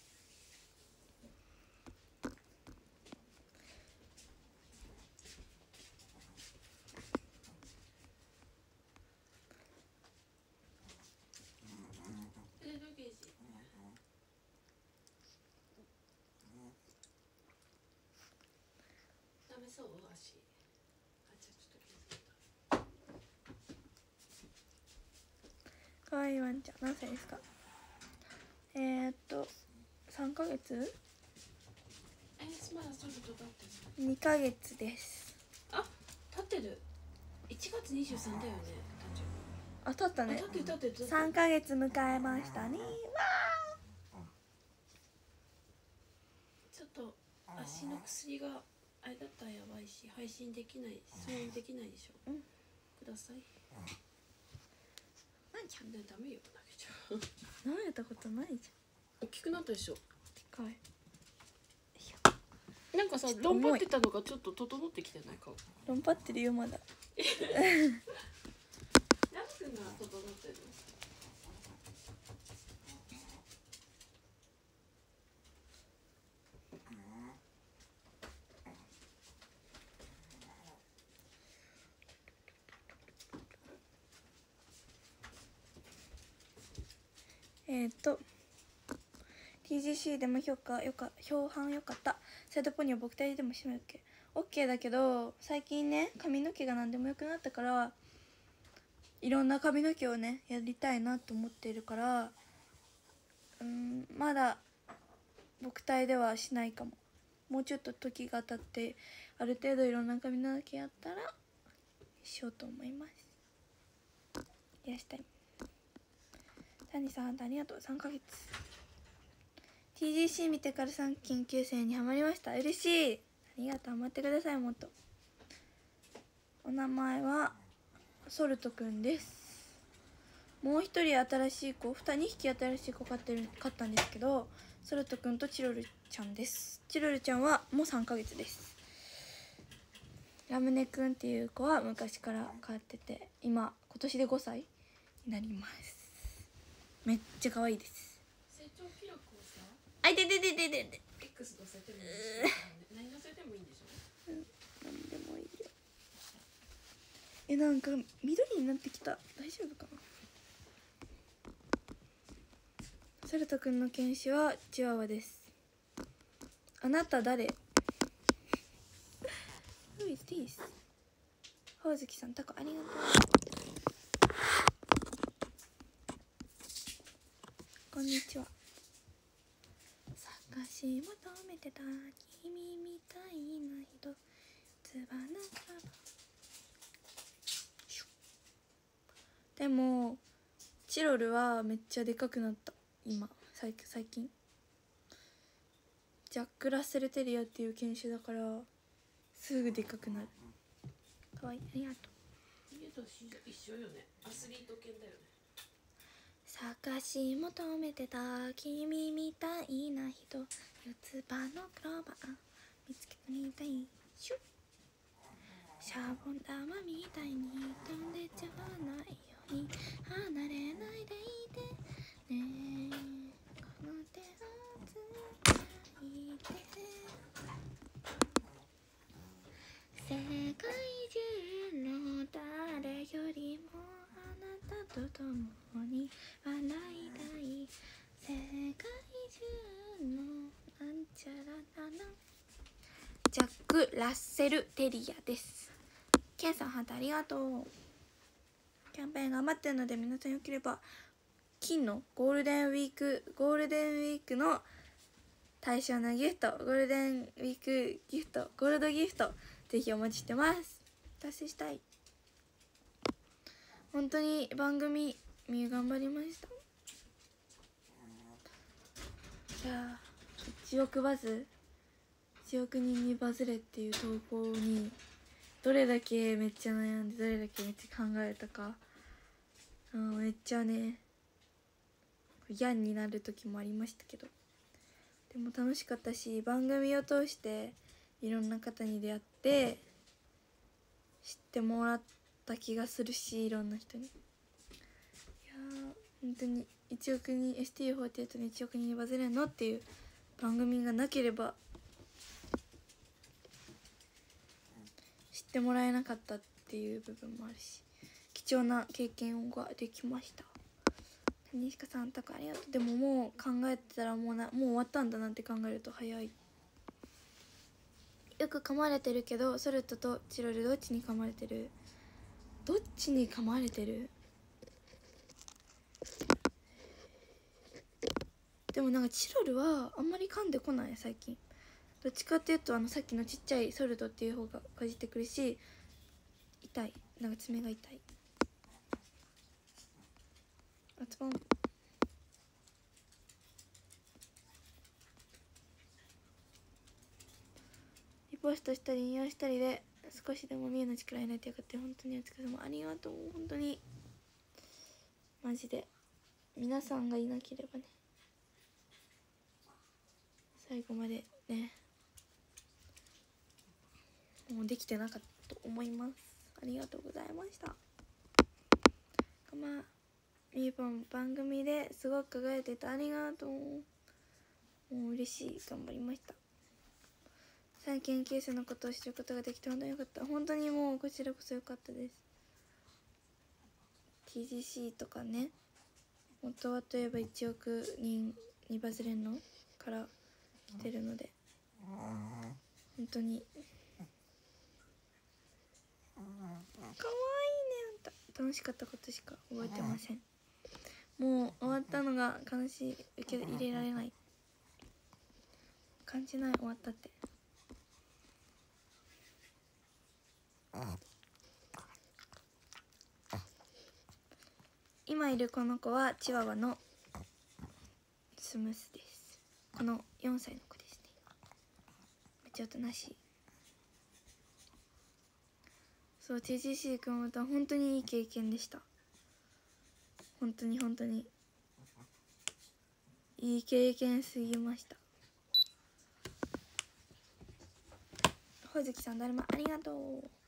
そう足。あ、じゃあちょっとかわいいワンちゃん。何歳ですか？えー、っとさんかげつ？ えー、まだちょっと経ってるにかげつです。 あ、経ってる。いちがつにじゅうさんだよね、 あ、経ったね。 経ってる経ってる経ってる。 さんかげつ迎えましたね。わちょっと足の薬があれだったらやばいし、配信できない、質問できないでしょ。うん。ください。 ワンちゃんでダメよ、投げちゃう。 舐めたことないじ大きくなったでしょ。 ゃん。でかい。 なんかさ、ロンパってたのがちょっと整ってきてないか。 ロンパってるよまだ。 ラムくんが整ってるの。 えっと ティージーシー でも評価よか評判よかった。サイドポニーは僕体でもしても OK。 OK だけど最近ね髪の毛が何でもよくなったからいろんな髪の毛をねやりたいなと思っているから、うんまだ僕体ではしないかも。もうちょっと時が経ってある程度いろんな髪の毛やったらしようと思います。癒やしたい。タニさんありがとう。さんかげつ ティージーシー 見てからさんきんきゅうせんにハマりました。嬉しい。ありがとう。ハマってください。もっと。お名前はソルトくんです。もう一人新しい子ふたりにひき新しい子飼ってる飼ったんですけど、ソルトくんとチロルちゃんです。チロルちゃんはもうさんかげつです。ラムネくんっていう子は昔から飼ってて今今年でごさいになります。めっちゃ可愛いです。 成長記録をさ、 あいてててててて X 載せてもいいし、何載せてもいいんでしょ。 何でもいいよ。 え、なんか緑になってきた。大丈夫かな。サルト君の犬種はチワワです。あなた誰？ Who is this? ほおずきさん、タコありがとう。こんにちは。探し求めてた君みたいな人、つばなかば。でもチロルはめっちゃでかくなった。今最近ジャック・ラッセル・テリアっていう犬種だからすぐでかくなる。かわいい。ありがとう。 家と一緒よね。アスリート犬だよね。 探し求めてた君みたいな人、四つ葉のクローバー見つけてみたい。シュッシャボン玉みたいに飛んでちゃわないように離れないでいてね。この手をつないで世界中の誰よりもあなたと共に笑いたい。世界中のなんちゃらなな。ジャック・ラッセル・テリアです。ケンさんハートありがとう。キャンペーン頑張ってるので皆さんよければ金のゴールデンウィークゴールデンウィークの対象のギフト、ゴールデンウィークギフト、ゴールドギフトぜひお待ちしてます。達成したい。本当に番組見頑張りました。じゃあいちおくバズいちおく人にバズれっていう投稿にどれだけめっちゃ悩んでどれだけめっちゃ考えたか、うん、めっちゃね嫌になる時もありましたけど、でも楽しかったし、番組を通していろんな方に出会って知ってもらった気がするし、いろんな人に。いやー本当にいちおくに エスティーフォーティーエイト にいちおく人にバズれんのっていう番組がなければ知ってもらえなかったっていう部分もあるし、貴重な経験ができました。西川さん、たくありがとう。でももう考えてたらもうなもう終わったんだなって考えると早い。よく噛まれてるけど、ソルトとチロルどっちに噛まれてる？どっちに噛まれてる？でもなんかチロルはあんまり噛んでこない最近。どっちかっていうとあのさっきのちっちゃいソルトっていう方がかじってくるし、痛い。なんか爪が痛い。あつぼん。リポストしたり引用したりで少しでも見えの力になってよかった。本当にお疲れ様、ありがとう。本当にマジで皆さんがいなければね、最後までねもうできてなかったと思います。ありがとうございました。まあみーぽん番組ですごく輝いてた、ありがとう。もう嬉しい、頑張りました。再研究生のことを知ることができて本当によかった。本当にもうこちらこそよかったです。 ティージーシー とかね、元はといえばいちおく人にバズれんのから来てるので本当にかわいいね。あんた楽しかったことしか覚えてません。もう終わったのが悲しい。受け入れられない、感じない。終わったって。今いるこの子はチワワのスムースです。このよんさいの子ですね。めっちゃおとなしい。そう ティージーシー 君は本当にいい経験でした。本当に本当にいい経験すぎました。ほずきさん、だるまありがとう。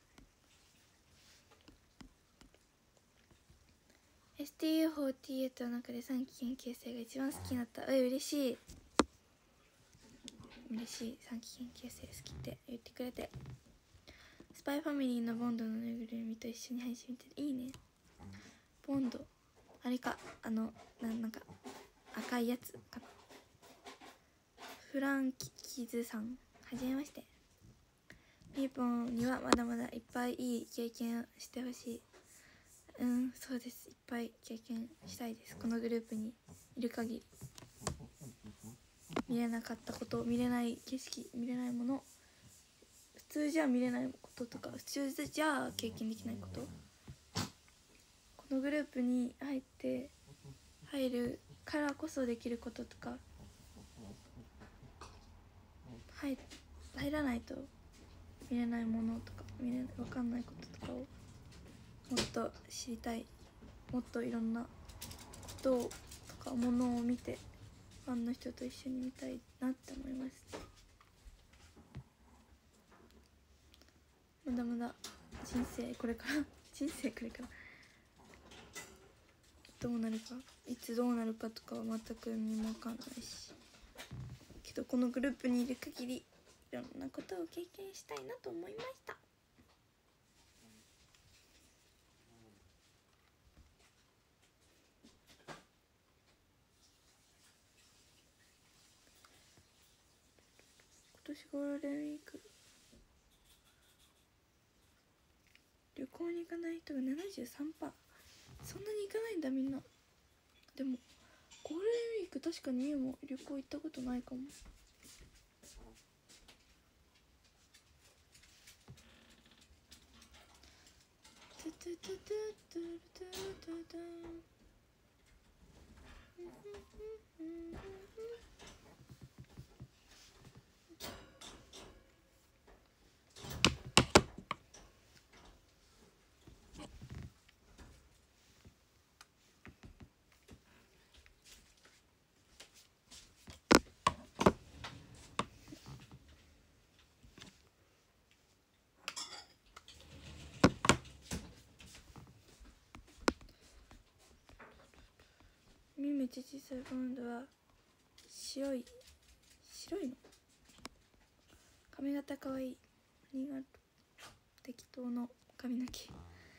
エスティーユーフォーティーエイト の中でさんき研究生が一番好きになった。え、嬉しい嬉しい。さんき研究生好きって言ってくれて。 スパイファミリーのボンドのぬいぐるみと一緒に配信見てる。いいね。ボンドあれか、あのななんか赤いやつかな。フランキズさん、はじめまして。みーぽんにはまだまだいっぱいいい経験してほしい。うん、そうです。いっぱい経験したいです。このグループにいる限り。見れなかったこと、見れない景色、見れないもの、普通じゃ見れないこととか、普通じゃ経験できないこと、このグループに入って入るからこそできることとか、入入らないと見れないものとか、見れ分かんないこととかをもっと知りたい。もっといろんなことをとかものを見て、ファンの人と一緒に見たいなって思います。まだまだ人生これから人生これからどうなるか、いつどうなるかとかは全く何も分かんないし、けどこのグループにいる限りいろんなことを経験したいなと思いました。今年ゴールデンウィーク旅行に行かない人が ななじゅうさんパーセント。 そんなに行かないんだみんな。でもゴールデンウィーク確かにみゆも旅行行ったことないかも。トゥトゥトゥトゥトゥトゥトゥトゥみめっちゃ小さい。今度は白い白いの髪型かわいい。ありがとう。適当の髪の毛。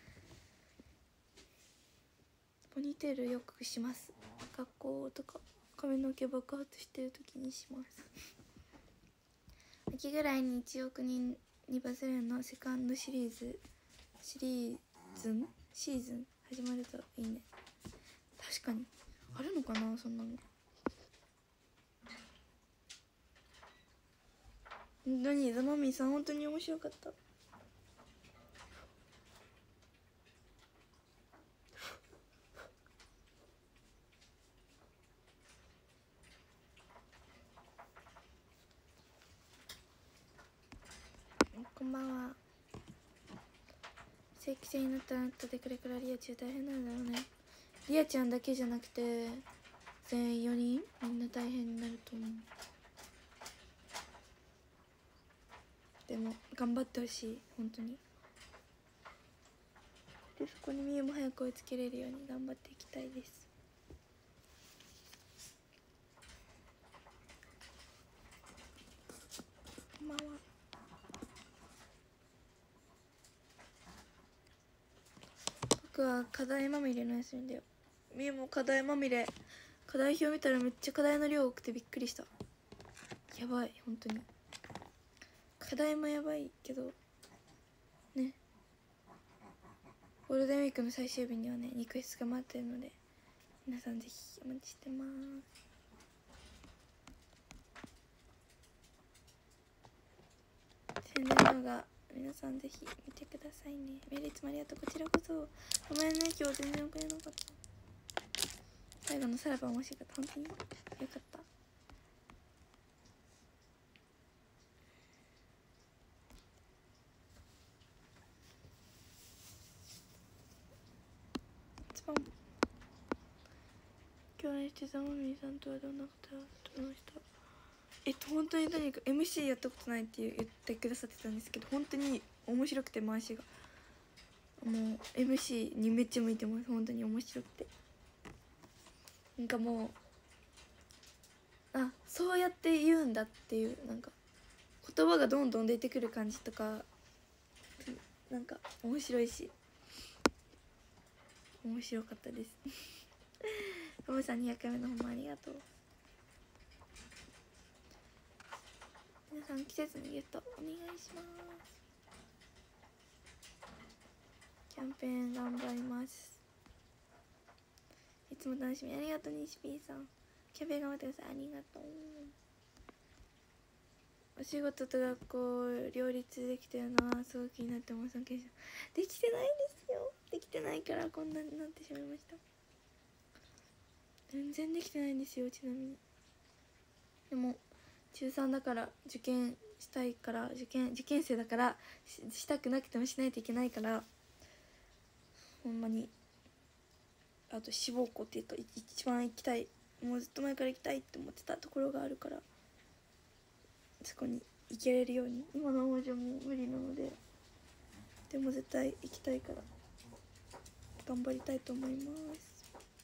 ポニーテールよくします。学校とか髪の毛爆発してる時にします。秋ぐらいにいちおくにんにバズるのセカンドシリーズシリーズンシーズン始まるといいね。確かにあるのかな、そんなの。本当にザ・マミーさん本当に面白かった。こんばんは。正規制になったらなったでこれからリア中大変なんだろうね。リアちゃんだけじゃなくて全員よにんみんな大変になると思う。でも頑張ってほしい本当に。でそこにみゆも早く追いつけれるように頑張っていきたいです。こんばんは。僕は課題まみれの休みだよ。みゆも課題まみれ。課題表見たらめっちゃ課題の量多くてびっくりした。やばい本当に。課題もやばいけどね、ゴールデンウィークの最終日にはねリクエストが待ってるので、皆さんぜひお待ちしてます。宣伝動画皆さんぜひ見てくださいね。メールいつもありがとう。こちらこそ。ごめんね今日全然送れなかった。最後のさらば面白かった。本当によかった。共演してザ・マミーさんとはどんな方との人。えっと本当に何か エムシー やったことないって言ってくださってたんですけど、本当に面白くて回しがもう エムシー にめっちゃ向いてます。本当に面白くて、なんかもうあそうやって言うんだっていうなんか言葉がどんどん出てくる感じとかなんか面白いし面白かったですトムさんにひゃくかいめのほんまありがとう。皆さん季節のギフトお願いします。キャンペーン頑張ります。いつも楽しみありがとう。西 P さんキャンペーン頑張ってください。ありがとう。お仕事と学校両立できてるのはすごく気になってます。できてないんですよ。できてないからこんなになってしまいました。全然できてないんですよ。ちなみにでも中さんだから受験したいから受験受験生だから し, したくなくてもしないといけないからほんまにあと志望校っていうか一番行きたいもうずっと前から行きたいって思ってたところがあるからそこに行けれるように今のままじゃもう無理なのででも絶対行きたいから頑張りたいと思います。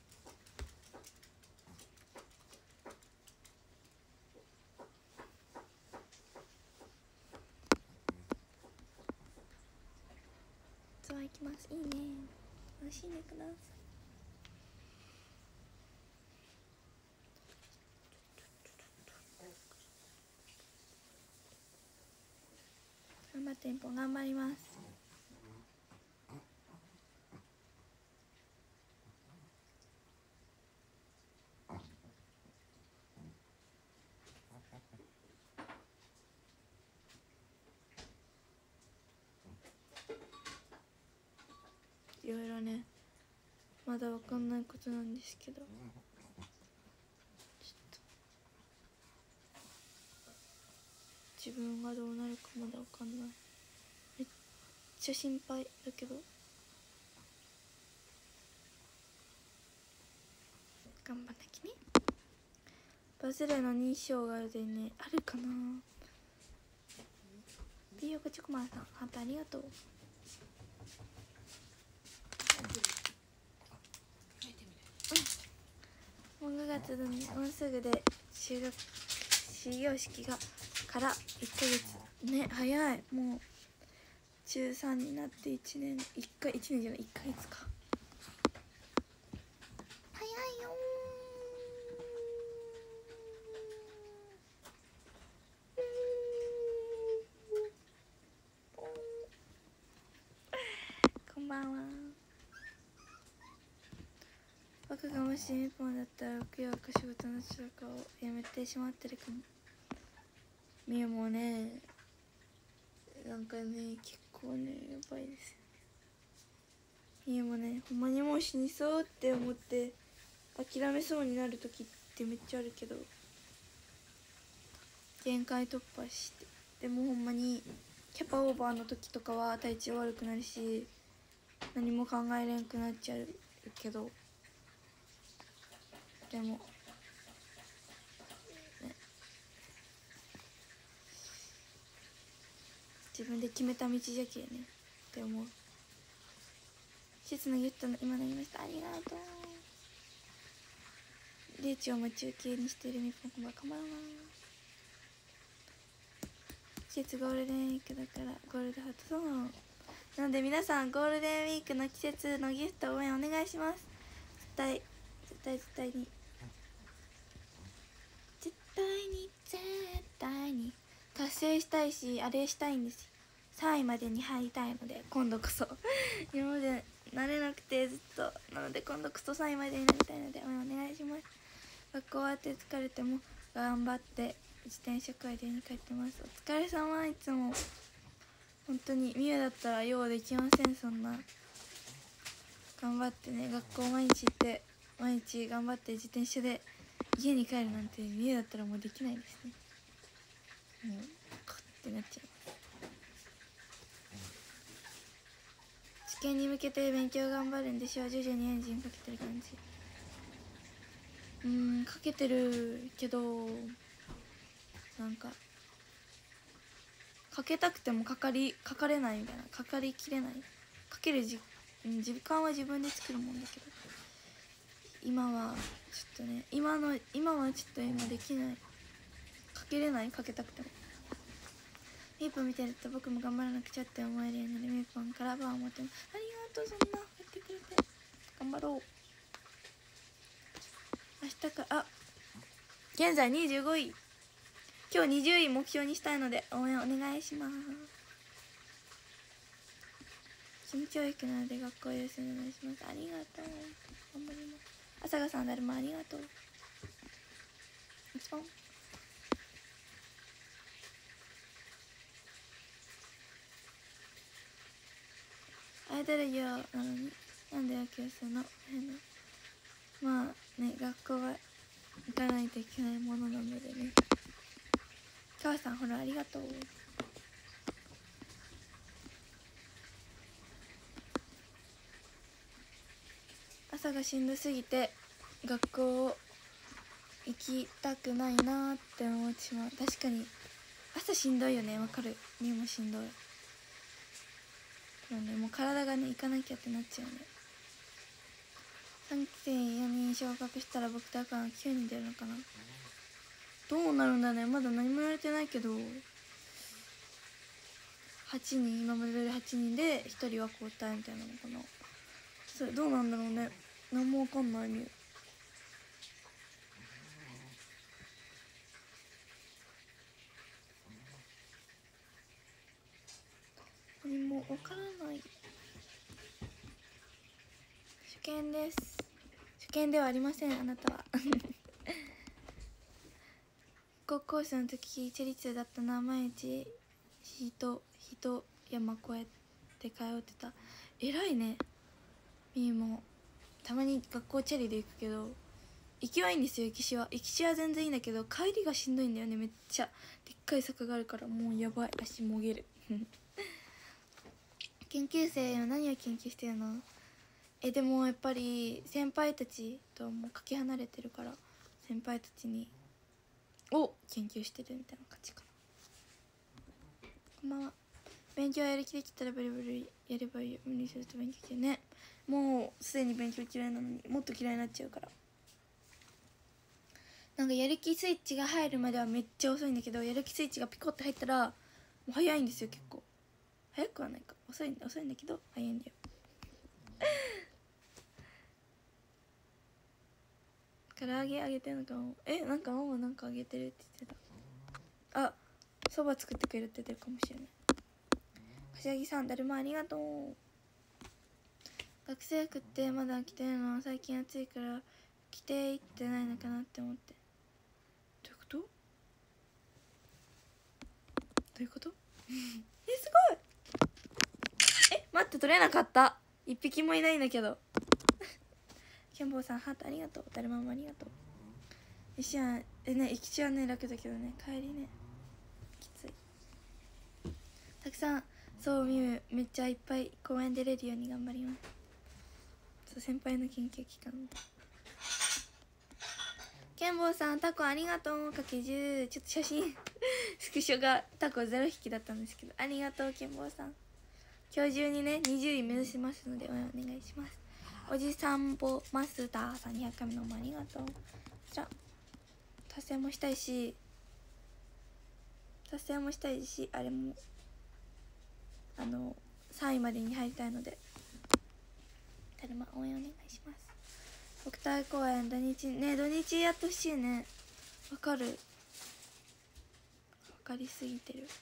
ツアー行きます。いいね楽しんでください。頑張ってんぽ頑張ります。いろいろねまだわかんないことなんですけどちょっと自分がどうなるかまだわかんない。めっちゃ心配だけど頑張んなきゃね。バズレの認証があるでねあるかな。ピーヨコチョコマンさんハートありがとう。もうごがつだね。もうすぐで修学始業式がからいっかげつね早い。もう中さんになっていちねんいっかいちねんじゃないいっかげつか早いよこんばんは。僕がもし日本だったら僕よく仕事の仕事を辞めてしまってるかも。みゆもねなんかね結構ねやばいですよね。みゆもねほんまにもう死にそうって思って諦めそうになる時ってめっちゃあるけど限界突破してでもほんまにキャパオーバーの時とかは体調悪くなるし何も考えれんくなっちゃうけどでも、ね、自分で決めた道じゃけねって思う。施設のギフトの今なりました。ありがとう。リーチを待ち受けにしているみぽんこんばんは。こんばんは。季節ゴールデンウィークだからゴールドハートそうなので皆さんゴールデンウィークの季節のギフト応援お願いします。絶対絶対絶対に絶対に絶対に達成したいしあれしたいんですよ。さんいまでに入りたいので今度こそ今までなれなくてずっとなので今度こそさんいまでになりたいので応援お願いします。学校終わって疲れても頑張って自転車帰りに帰ってます。お疲れ様。いつも本当にみゆだったらようできません。そんな頑張ってね学校毎日行って毎日頑張って自転車で家に帰るなんてみゆだったらもうできないですね。もうカッてなっちゃう。試験に向けて勉強頑張るんでしょう。徐々にエンジンかけてる感じ。うーんかけてるけどなんかかけたくてもかかりかかれないみたいなかかりきれないかけるじ、うん、時間は自分で作るもんだけど今はちょっとね今の今はちょっと今できないかけれないかけたくてもメイポン見てると僕も頑張らなくちゃって思えるようになる。メイポンからバーを持ってもありがとう。そんな言ってくれて頑張ろう。明日からあ現在にじゅうごい、今日にじゅうい目標にしたいので応援お願いします。義務教育なので学校よろしくお願いします。ありがとう。頑張ります。朝香さんだるまありがとう。一番アイドル業なのになんで野球するの変な。まあね、学校は行かないといけないものなのでね。母さんほらありがとう。朝がしんどすぎて学校行きたくないなって思ってしまう。確かに朝しんどいよね。わかる。みもしんどい。でもね、もう体がね行かなきゃってなっちゃうね。さんきせいよにん昇格したら僕だからきゅうにん出るのかな。どうなるんだね。まだ何も言われてないけど、はちにん、今までではちにんでひとりは交代みたいなのかな。それどうなんだろうね。何もわかんないね。何もわからない。受験です。受験ではありません、あなたは。高校生の時チェリツだったな。毎日人人山越えて通ってた。偉いね。みーもたまに学校チェリで行くけど、行きはいいんですよ。行きしは行きしは全然いいんだけど、帰りがしんどいんだよね。めっちゃでっかい坂があるからもうやばい。足もげる。研究生は何を研究してるの？えでもやっぱり先輩たちとはもうかけ離れてるから、先輩たちにを研究してるみたいな感じかな。こんばんは。勉強やる気できたらブリブリやればいいよ。無理すると勉強嫌いね。もうすでに勉強嫌いなのにもっと嫌いになっちゃうから。なんかやる気スイッチが入るまではめっちゃ遅いんだけど、やる気スイッチがピコって入ったらもう早いんですよ。結構早くはないか、遅いんだ遅いんだけど早いんだよ。唐揚げあげてるのかも。えなんかママなんかあげてるって言ってた。あそば作ってくれるって言ってるかもしれない。柏木さんだるまありがとう。学生服ってまだ着てるの？最近暑いから着ていってないのかなって思って。どういうこと？どういうことえすごい。え待って取れなかった。一匹もいないんだけど。ケンボーさんハートありがとう。だるまもありがとう。石はえね行き地はね楽だけどね、帰りねきつい。たくさんそうみゆめっちゃいっぱい公園出れるように頑張ります。そう先輩の研究機関。ケンボーさんタコありがとうかけじゅう。ちょっと写真スクショがタコゼロ匹だったんですけど、ありがとうケンボーさん。今日中にねにじゅうい目指しますのでお願いします。おじさんぼマスターさんにひゃっかいめのもありがとう。こちら達成もしたいし達成もしたいしあれもあのさんいまでに入りたいのでだるま応援お願いします。国体公演土日ね、土日やってほしいね。わかるわかりすぎてる。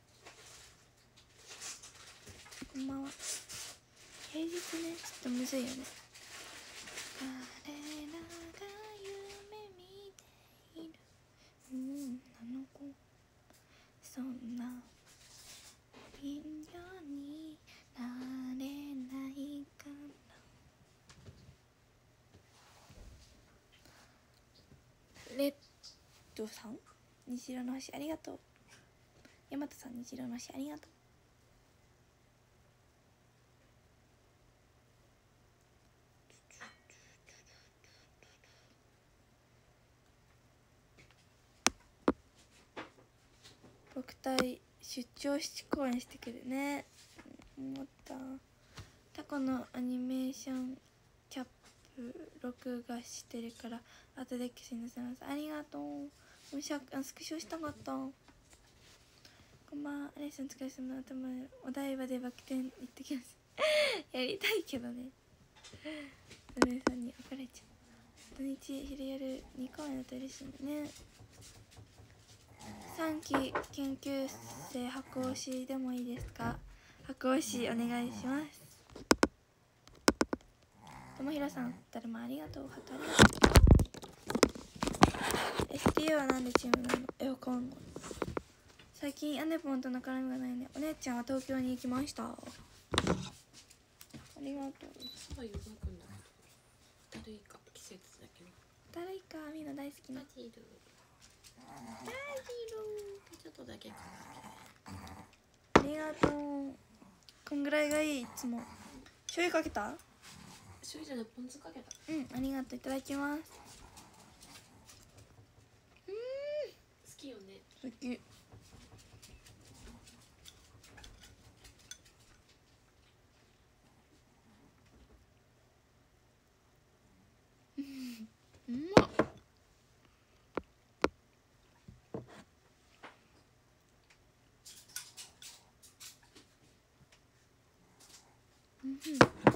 こんばんは。平日ねちょっとむずいよね。彼らが夢見ているうんなの子そんな人形になれないかな。レッドさん虹色の星ありがとう。大和さん虹色の星ありがとう。僕隊出張七公演してくるね。思った。タコのアニメーションキャップ録画してるから後で消し載せます。ありがとう。もしスクショしたかった。ここんばんは。レッスン疲れ様の頭お台場でバク転行ってきますやりたいけどね。お姉さんに怒られちゃう。土日昼夜にこうえんのトイレッスンね。さんき研究生箱推しでもいいですか？箱推しお願いします。ともひろさん、だるまありがとう。ハトありがとう。エスティーユー はなんでチームなの？え、わかんない。最近アネポンとの絡みがないね。お姉ちゃんは東京に行きました。ありがとう。 そば湯がくんだけどだるいか、季節だけどだるいか、みんな大好きなバジルバジルちょっとだけかありがとう。こんぐらいがいい。いつも醤油かけた？ 醤油じゃない、ポン酢かけた。 うん、ありがとう。いただきます。 好きよね。 好き。うまっ。うん、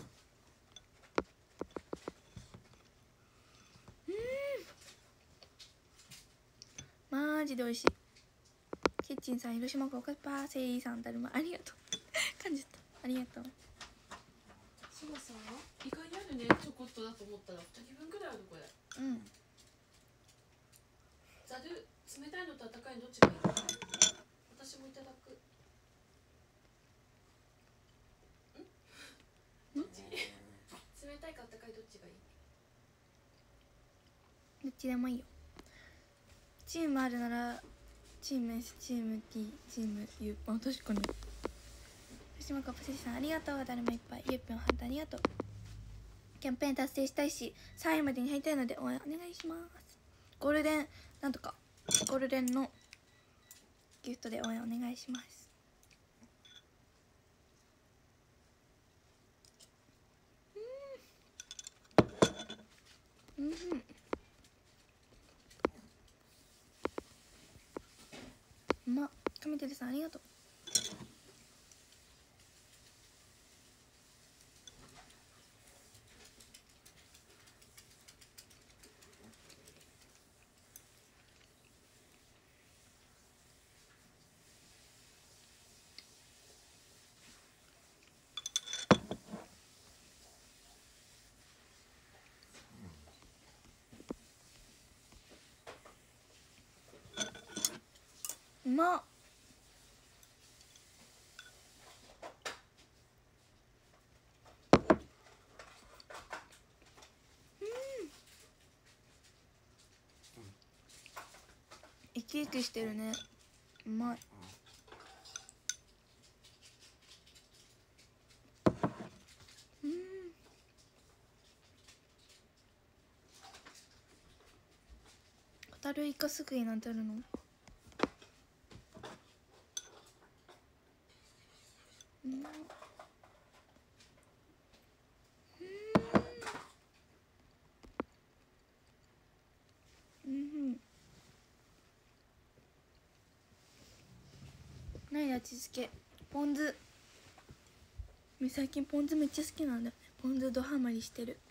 マジで美味しい。キッチンさん、広島コカパーセイさん、だるまありがとう感じた。ありがとう。 そうさ、意外にあるね。ちょこっとだと思ったらふたりぶんくらいあるこれ。 うん。 ざる冷たいのと温かいのどっちがいい？私もいただく。ん？どっち？冷たいか温かいどっちがいい？ どっちでもいいよ。チームあるならチーム S、チーム T、チーム U。 あ、確かに。福島カップセジさん、ありがとう。誰もいっぱい。ゆうぴょんハンターありがとう。キャンペーン達成したいしさんいまでに入りたいので応援お願いします。ゴールデンなんとかゴールデンのギフトで応援お願いします。うんうんうまっ。神てるさんありがとう。うまっ。生き生きしてるね。うまい。うん。ホタルイカすくいなんてあるの？うん。うん。何味付け？ポン酢。最近ポン酢めっちゃ好きなんだよね。ポン酢ドハマりしてる。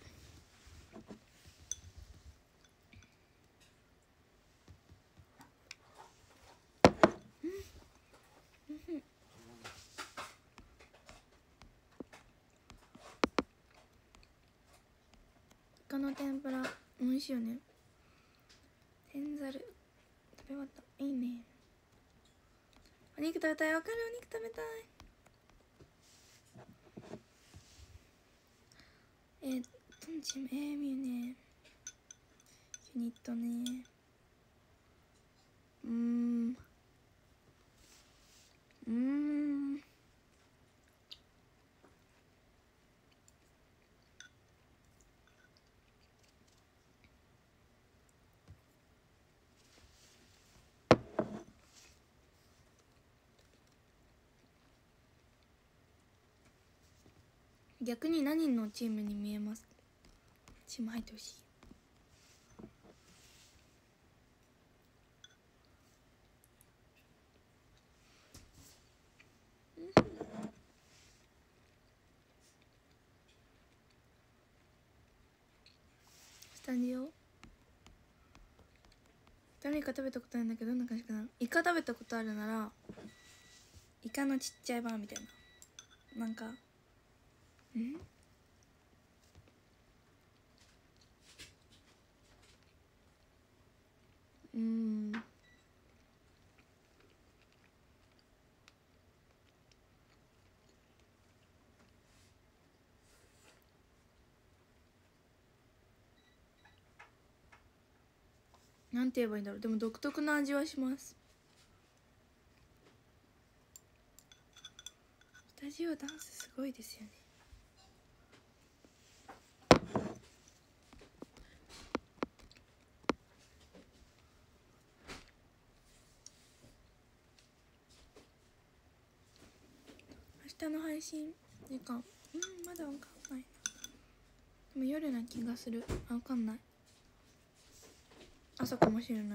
イカの天ぷら美味しいよね。天ざる食べ終わった。いいね。お肉食べたい。わかる。お肉食べたい。えー、トンチム、えー、ミュね。ユニットね。うーん。うーん。逆に何のチームに見えます？チーム入ってほしい。 タジオ誰か食べたことあるんだけどどんな感じかな。イカ食べたことあるならイカのちっちゃい版みたいな、なんかんうんなんて言えばいいんだろう。でも独特な味はします。スタジオダンスすごいですよね。明日の配信時間うんまだわかんないな。でも夜な気がする。あ、わかんない。朝かもしれない。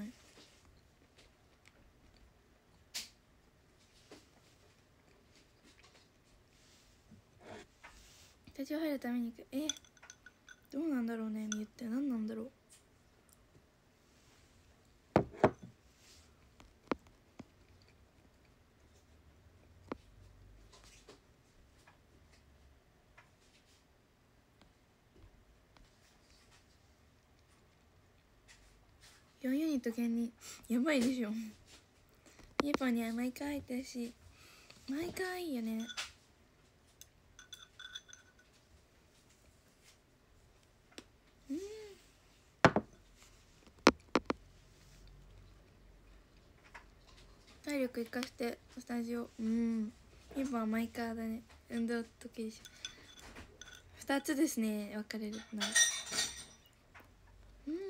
スタジオ入るためにえどうなんだろうね。みゆって何なんだろう。よんユニット兼任やばいでしょ。みゆぽんには毎回入ってるし毎回いいよね。うん体力生かしてスタジオうんみゆぽんは毎回だね。運動時でしょ。ふたつですね分かれるな。うん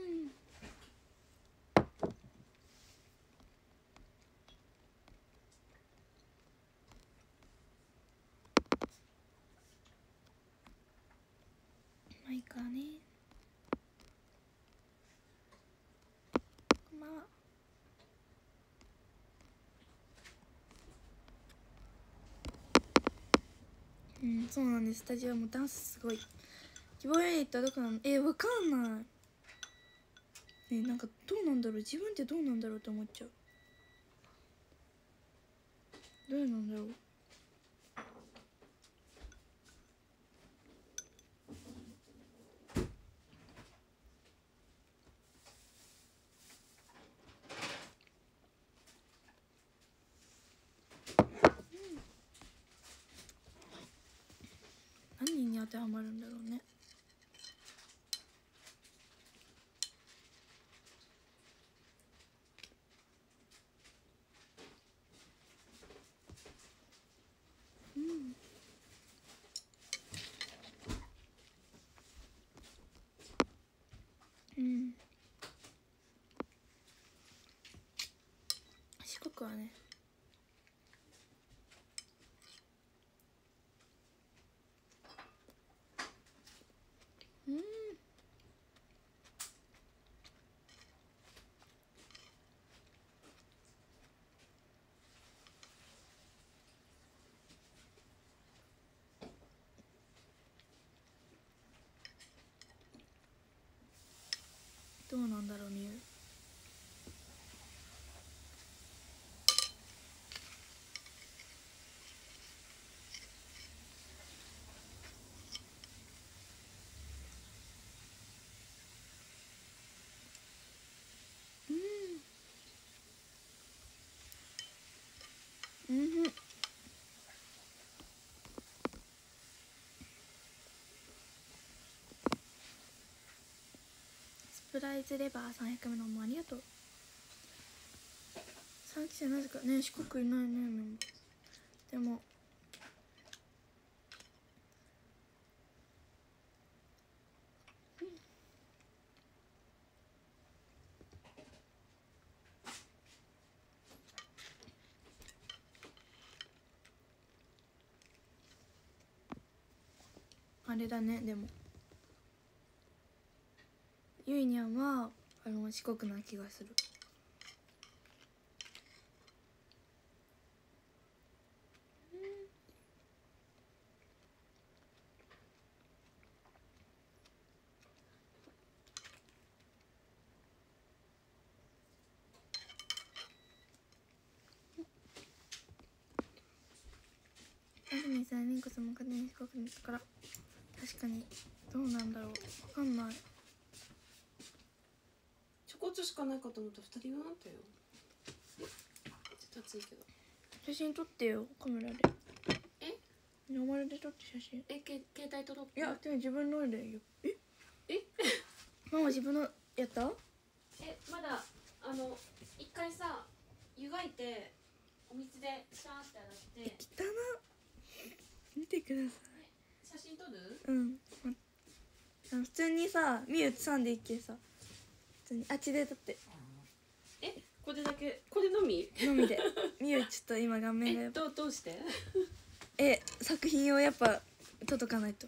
マイカーね。こんばんは。うんそうなんです。スタジオもダンスすごい。希望ユニットはどこなの。えわかんないね。なんかどうなんだろう。自分ってどうなんだろうと思っちゃう。どうなんだろう。何人に当てはまるんだろうね。うんうん四国はねうんどうなんだろうみゆ。うんうんスプライズレバーさんびゃくめのもありがとう。さんき生なぜかね四国いないねメンバー。でもあれだね。でもゆいにゃんはあの四国な気がする。 にさんリンコさんも勝手に四国にったから確かにどうなんだろうわかんない。 ちょこっとしかないかと思ったらふたり用なんだよ。ちょっと暑いけど写真撮ってよカメラで。 えノーマルで撮って写真。 えけ携帯撮ろう。 いやでも自分のでよ。ええママ自分のやった？ えまだあの一回さ湯がいてお水でシャーって洗って。 汚な見てください。 写真撮る？ うん、ま、あの普通にさ見映さんでいいけさ普通にあっちで撮って。 えこれだけこれのみのみでみゆちょっと今画面がえどうどうしてえ作品をやっぱ届かないと。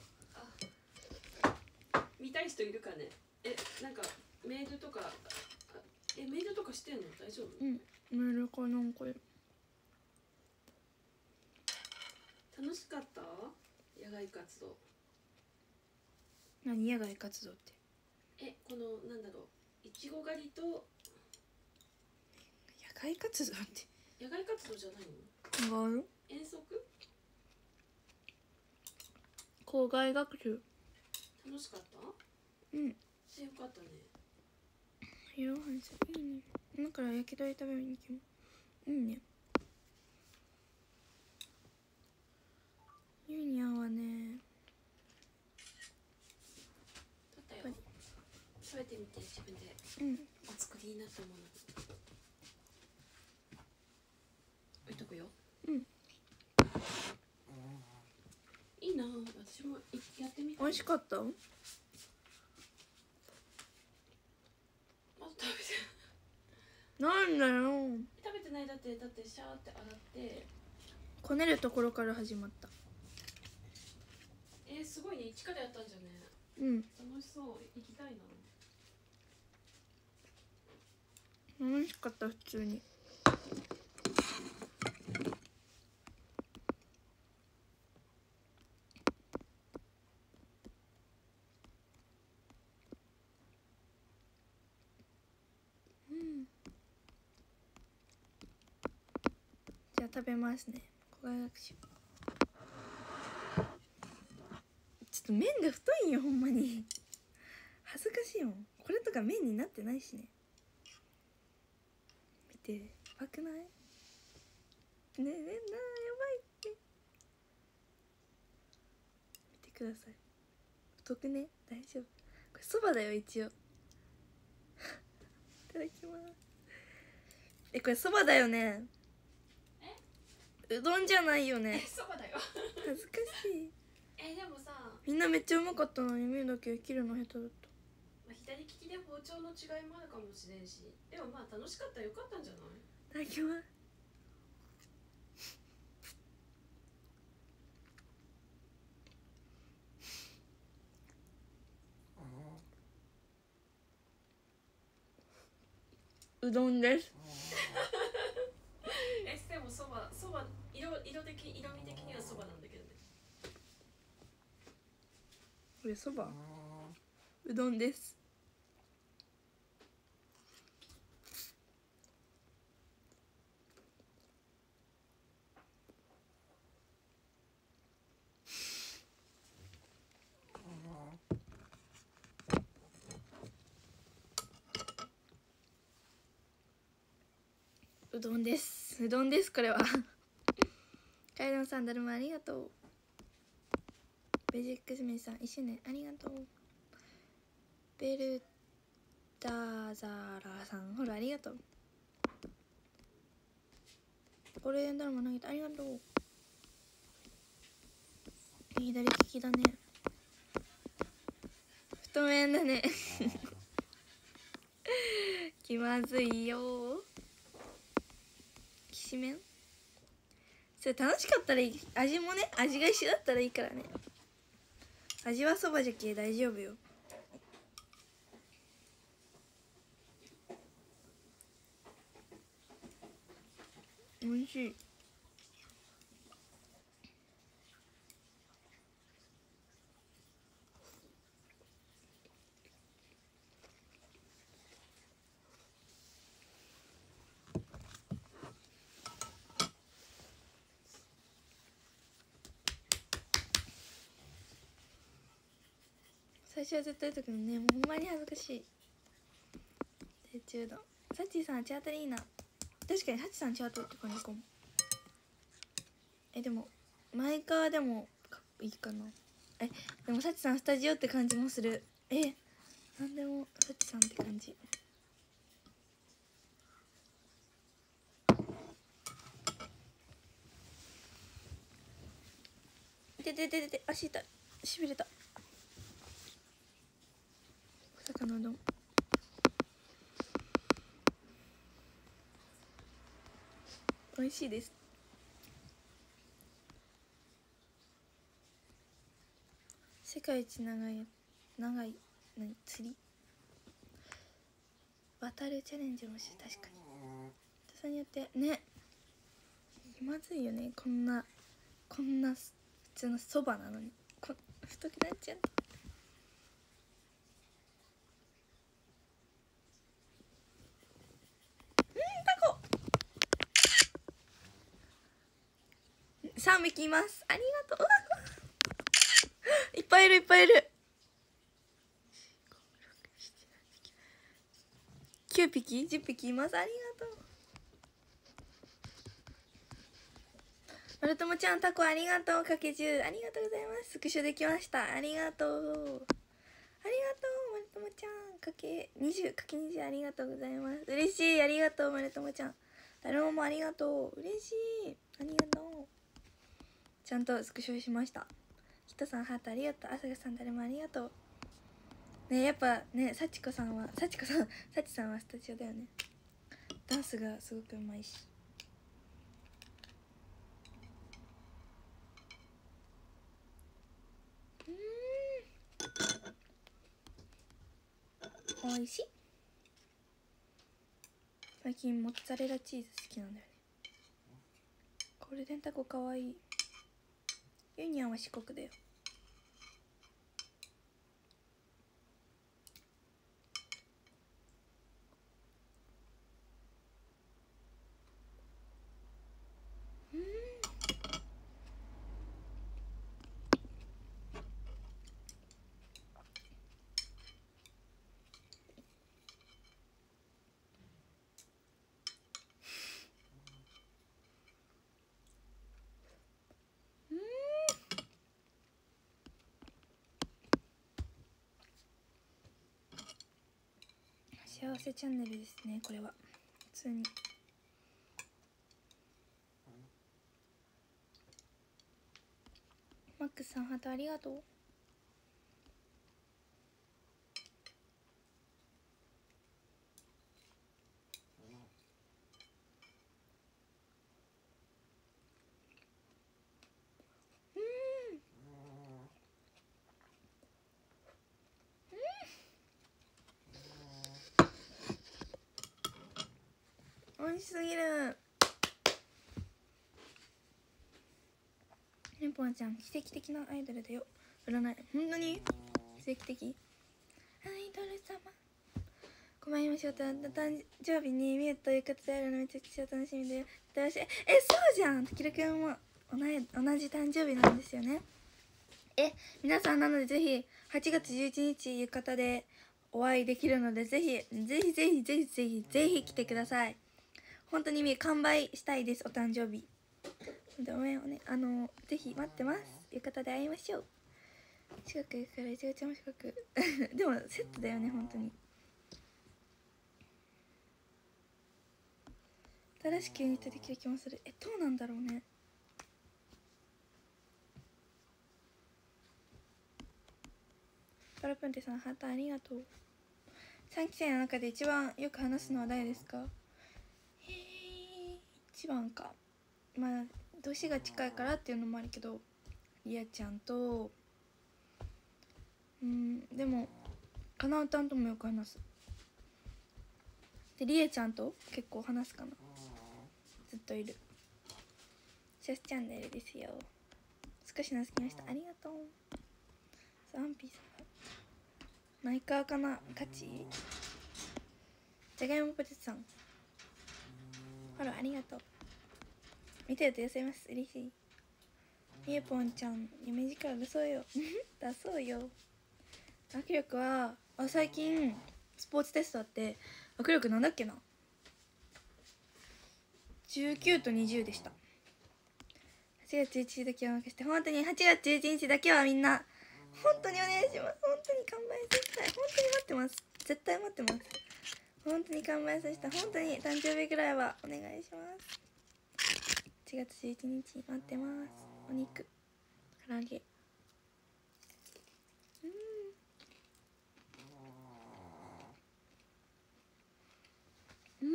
見たい人いるかね。えなんかメールとかえメールとかしてんの大丈夫？ うんメールかなんか楽しかった野外活動。 何野外活動って。 えこのなんだろういちご狩りと野外活動って野外活動じゃないの？ 違うよ。 遠足？ 校外学習。 楽しかった？ うんえよかったね。 昼ご飯さいいね。今から焼き鳥食べに行きます。いいね。ゆいにゃんはねだったよ。食べてみて自分でうんお作りになったもの置いとくよ。 うんいいな私もやってみたい。 美味しかった？ まだ食べてなんだよ食べてない。だってだってシャーって洗ってこねるところから始まった。 えー、すごいね一からやったんじゃね。 うん楽しそう行きたいな。 楽しかった普通に。じゃあ食べますね。校外学習。ちょっと麺が太いよほんまに恥ずかしいもん。これとか麺になってないしね。見てやばくない？ねえ麺だやばいって見てください。太くね大丈夫。これそばだよ一応いただきます。えこれそばだよね。うどんじゃないよね。 そばだよ恥ずかしい。 えでもさ、 みんなめっちゃうまかったのに見るだけ切るの下手だった。 まあ、左利きで包丁の違いもあるかもしれんし、でもまあ楽しかったよかったんじゃない？ いただきます。うどんですえでもそばそば色色的色味的にはそばなんだけどね。 これそばうどんです。うどんです。うどんですこれはカエルさんだるまありがとう。ベジックスミンさん一周年ありがとう。ベルダーザーラーさんほらありがとう。これだるま投げてありがとう。左利きだね。太麺だね気まずいよ。きしめんそれ楽しかったらいい。味もね味が一緒だったらいいからね。味はそばじゃけ大丈夫よ。おいしい。 最初は絶対言うとくのね、もうほんまに恥ずかしい。で中度サチさんチャートでいいな。確かにサチさんチャートって感じかも。えでもマイカーでもいいかな。えでもサチさんスタジオって感じもする。えなんでもサチさんって感じ。ででででで足痛い、しびれた。お魚丼美味しいです。世界一長い長い何釣り渡るチャレンジもし確かに人さんによってね。まずいよね、こんなこんな普通のそばなのにこ太くなっちゃう。うんタコさんびきいます。ありがとういっぱいいるいっぱいいる。きゅうぴきじゅっぴきいます。ありがとう。まるともちゃんタコありがとう。かけじゅうありがとうございます。スクショできました。ありがとうありがとう。まるともちゃんかけにじゅうかけにじゅうありがとうございます。嬉しい。ありがとうまるともちゃん。だるまもありがとう。嬉しい。ありがとう。ちゃんとスクショしました。ひとさんハートありがとう。あさがさんだるまありがとうね。やっぱね、さちこさんはさちこさんさちさんはスタジオだよね。ダンスがすごくうまいし。うん、おいしい。最近モッツァレラチーズ好きなんだよね。ゴールデンタコかわいい。ユニアンは四国だよ。うん幸せチャンネルですね、これは普通に。マックスさんハートありがとう。美味しすぎる。レンポンちゃん奇跡的なアイドルだよ。占い本当に奇跡的アイドル様。困りましょうと誕生日に見るということであるのめちゃくちゃ楽しみで楽しい。えそうじゃん、きらくんも同じ同じ誕生日なんですよね。え皆さんなのでぜひはちがつじゅういちにち浴衣でお会いできるので、ぜひぜひぜひぜひぜひぜひ来てください。本当に完売したいです、お誕生日。で応援をね、あのぜひ待ってます。浴衣で会いましょう。近く行くからいちごちゃんも近くでもセットだよね本当に。新しくユニットできる気もする。えどうなんだろうね。パラプンテさんハートありがとう。さんきせいの中で一番よく話すのは誰ですか。へえ一番か。まあ年が近いからっていうのもあるけど、リアちゃんとうんでもかなうたんともよく話す。でリエちゃんと結構話すかな。ずっといる。シャスチャンネルですよ。少しの好きました。ありがとう。アンピーさんマイカーかな。勝ちじゃがいもポテトさんフォローありがとう。見てると寄せます。嬉しい。みゆぽんちゃん夢力出そうよ出そうよ。 握力はあ最近スポーツテストあって握力なんだっけなじゅうきゅうとにじゅうでした。はちがつじゅういちにちだけは任せて、本当にはちがつじゅういちにちだけはみんな本当にお願いします。本当に完売させたい。本当に待ってます。絶対待ってます。本当に完売させたい。本当に誕生日ぐらいはお願いします。はちがつじゅういちにち待ってます。お肉唐揚げうんうん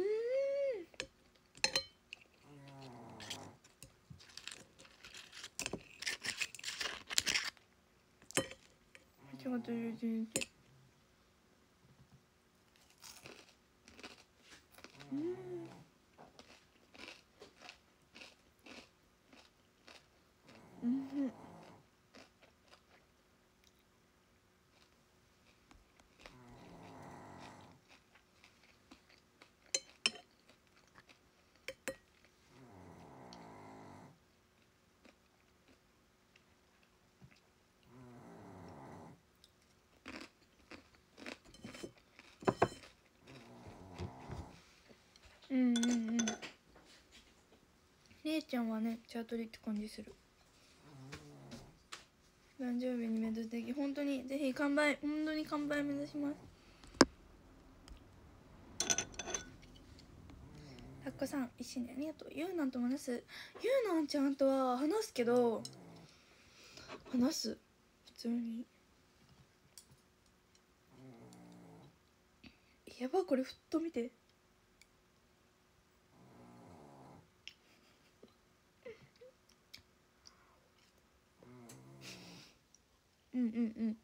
はちがつじゅういちにちうんうんうんうんうん姉ちゃんはねチャートリって感じする。誕生日に目指して本当にぜひ完売本当に完売目指します。タッコさん一緒にありがとう。ゆうなんとも話す。ゆうなんちゃんとは話すけど話す普通にやばこれふっと見てうんうんうん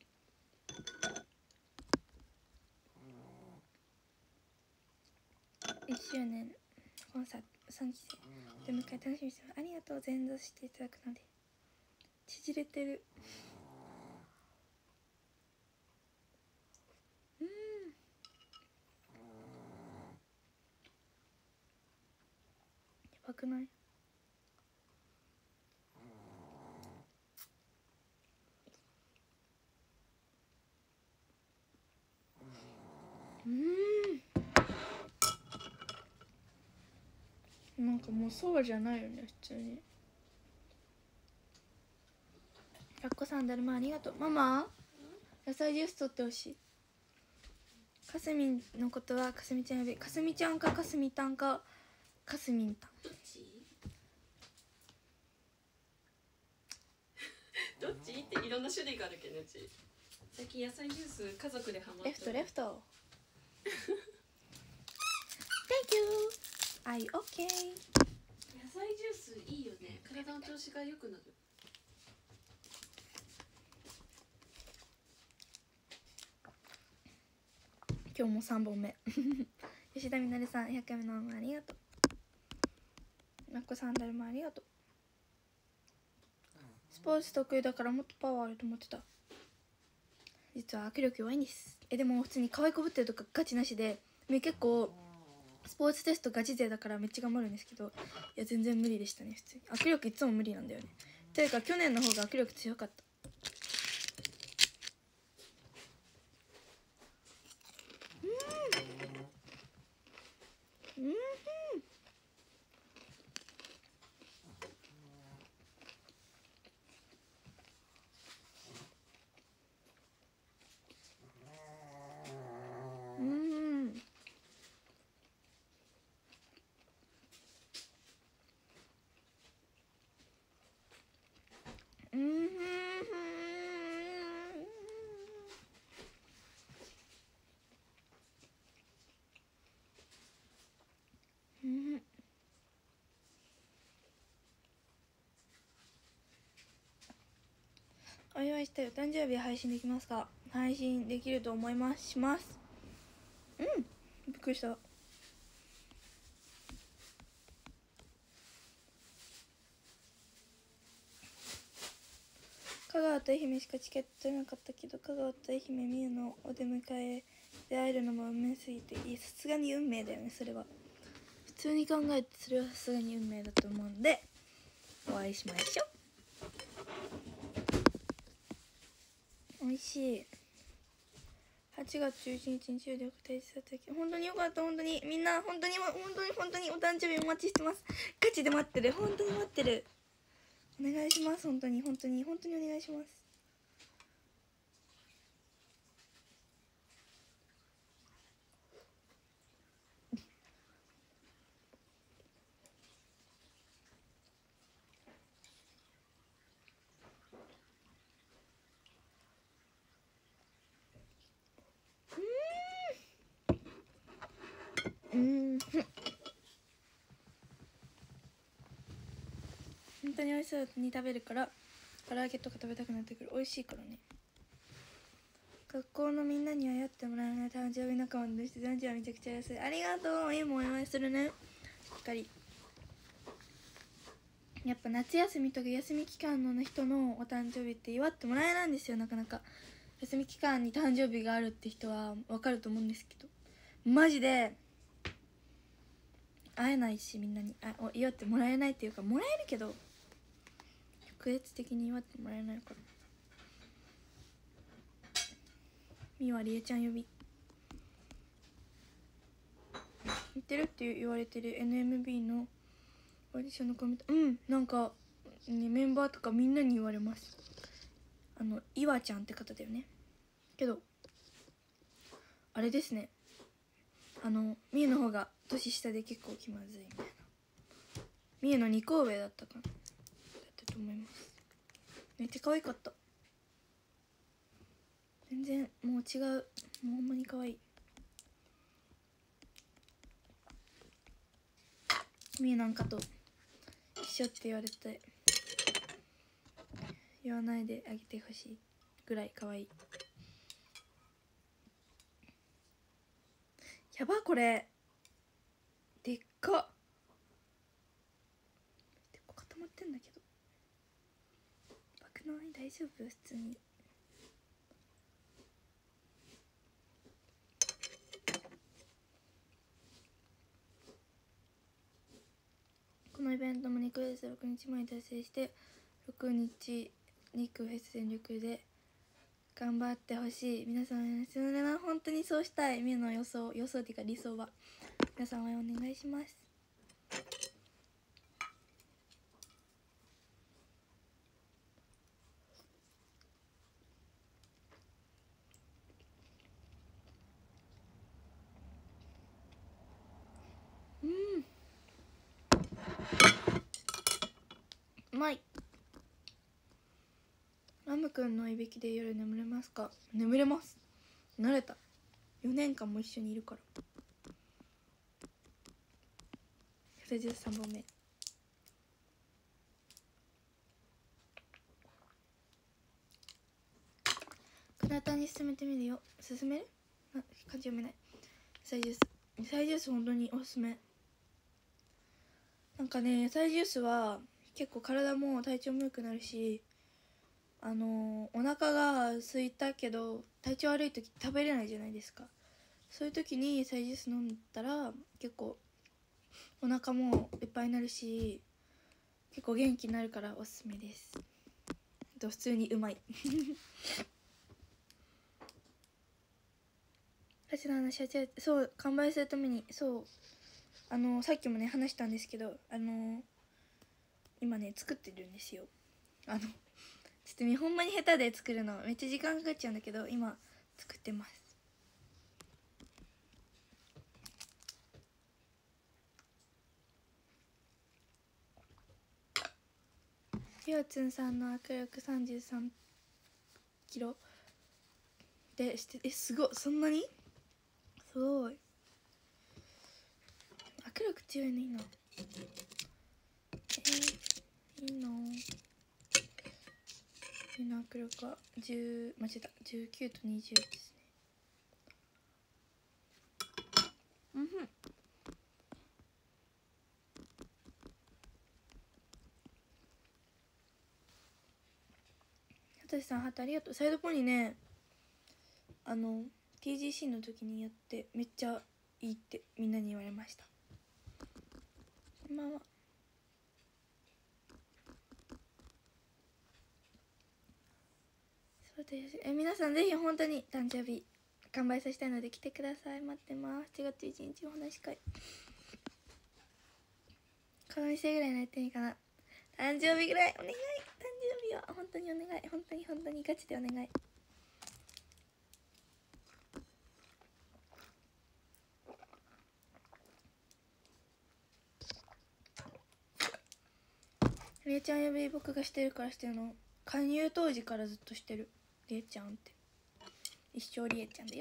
いっしゅうねんコンサートさんきせいで迎え楽しみにしてます。ありがとう前座していただくので縮れてるうんやばくないうんなんかもうそうじゃないよね普通に。ラッコさんだるまありがとう。ママ野菜ジュース取ってほしい。かすみんのことはかすみちゃん呼びかすみちゃんかかすみたんかかすみんたんどっちどっちっていろんな種類があるけどうち最近野菜ジュース家族でハマってレフトレフトThank you Are you okay 野菜ジュースいいよね。体の調子が良くなる。 今日もさんぼんめ吉田みなりさんひゃっかいめの応援ありがとう。なっこさんだるまありがとう。スポーツ得意だからもっとパワーあると思ってた。実は握力弱いんです。えでも普通に可愛いこぶってるとかガチなしで結構スポーツテストガチ勢だからめっちゃ頑張るんですけどいや全然無理でしたね。普通に握力いつも無理なんだよね。というか去年の方が握力強かった。うんうんうんうんうんお祝いしたよ。誕生日配信できますか？配信できると思いますします。うんびっくりした。香川と愛媛しかチケット取れなかったけど香川と愛媛見るのお出迎えで会えるのも運命すぎていい。さすがに運命だよねそれは。普通に考えてそれはさすがに運命だと思うんでお会いしましょう。おいしい。 はちがつじゅういちにちに中力提出された。本当によかった。本当にみんな本当に本当に本当にお誕生日お待ちしてます。ガチで待ってる。本当に待ってる。お願いします。本当に本当に本当にお願いします。うんうん本当に美味しそうに食べるから唐揚げとか食べたくなってくる。美味しいからね。学校のみんなにはやってもらえない誕生日仲間として誕生日はめちゃくちゃ安い。ありがとう。えもお祝いするね。しっかり。やっぱ夏休みとか休み期間の人のお誕生日って祝ってもらえないんですよ。なかなか休み期間に誕生日があるって人は分かると思うんですけど、マジで会えないし、みんなにあ祝ってもらえないっていうか、もらえるけど特別的に祝ってもらえないから。みはりえちゃん呼び似てるって言われてる エヌエムビー のオーディションのコメント。うんなんか、ね、メンバーとかみんなに言われます。あのいわちゃんって方だよね。けどあれですね、あのみゆの方が年下で結構気まずいみたいな。みゆのにこ上だったかな、だったと思います。めっちゃ可愛かった。全然もう違う、もうほんまに可愛い。みゆなんかと一緒って言われて言わないであげてほしいぐらい可愛い。やばこれでっかっ、結構固まってんだけどやばくない？大丈夫？普通にこのイベントも肉フェスろくにちまえに達成してろくにち肉フェス全力で頑張ってほしい。皆さんそれな、本当にそうしたい。みゆの予想予想っていうか理想は皆さん応援お願いします。うんうまい。ラムくんのいびきで夜眠れますか？眠れます。慣れた。よねんかんも一緒にいるから。それじゅうさんぼんめ。クラタンに進めてみるよ。進める？あ、漢字読めない。野菜ジュース。野菜ジュース本当におすすめ。なんかね、野菜ジュースは結構体も体調も良くなるし、あのお腹が空いたけど体調悪い時食べれないじゃないですか。そういう時に野菜ジュース飲んだら結構お腹もいっぱいになるし結構元気になるからおすすめです。と普通にうまい私の話は違う。そう完売するために、そうあのさっきもね話したんですけど、あの今ね作ってるんですよ。あのちょっとほんまに下手で作るのめっちゃ時間かかっちゃうんだけど今作ってます。ひよつんさんの握力さんじゅうさんキロでしてえすごい、そんなにすごい。握力強いのいいな。えー、いいないいな。握力はじゅう間違えたじゅうきゅうとにじゅうですね。うんふん。はとしさんハートありがとう。サイドポニーね、あの ティージーシー の時にやってめっちゃいいってみんなに言われました。こんばんは。そうです。え皆さんぜひ本当に誕生日完売させたいので来てください。待ってます。しちがついちにちお話し会、この店ぐらいのやっていいかな。誕生日ぐらいお願い。誕生日は本当にお願い。本当に本当にガチでお願い。りえちゃん呼び僕がしてるからしてるの。加入当時からずっとしてる。りえちゃんって一生りえちゃんだよ。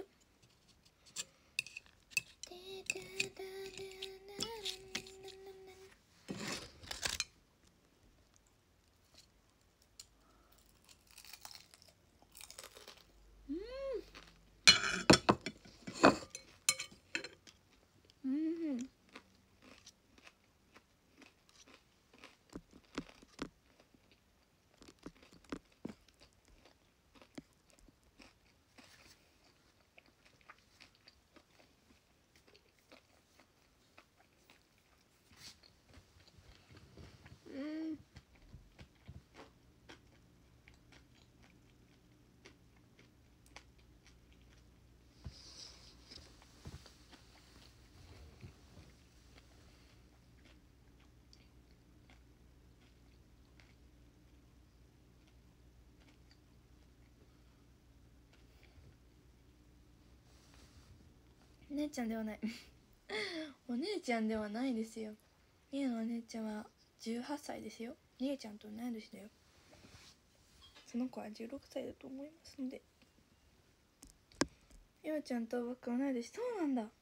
うんうんうんお姉ちゃんではないお姉ちゃんではないですよ。りえのお姉ちゃんはじゅうはっさいですよ。りえちゃんと同い年だよ。その子はじゅうろくさいだと思いますので。りおちゃんと僕同い年。そうなんだ。びっ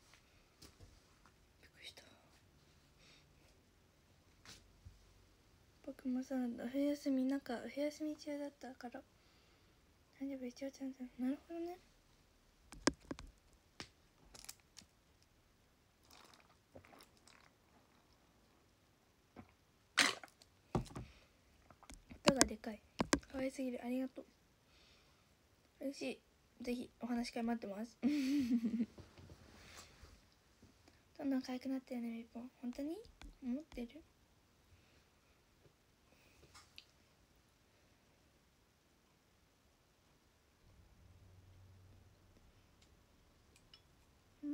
くりした。僕もさ、冬休みなんか冬休み中だったから誕生日一応ちゃんと。なるほどね。音がでかい。可愛すぎる。ありがとう。嬉しい。ぜひお話し会待ってますどんどん可愛くなってるね、みぽん。本当に思ってる？うん。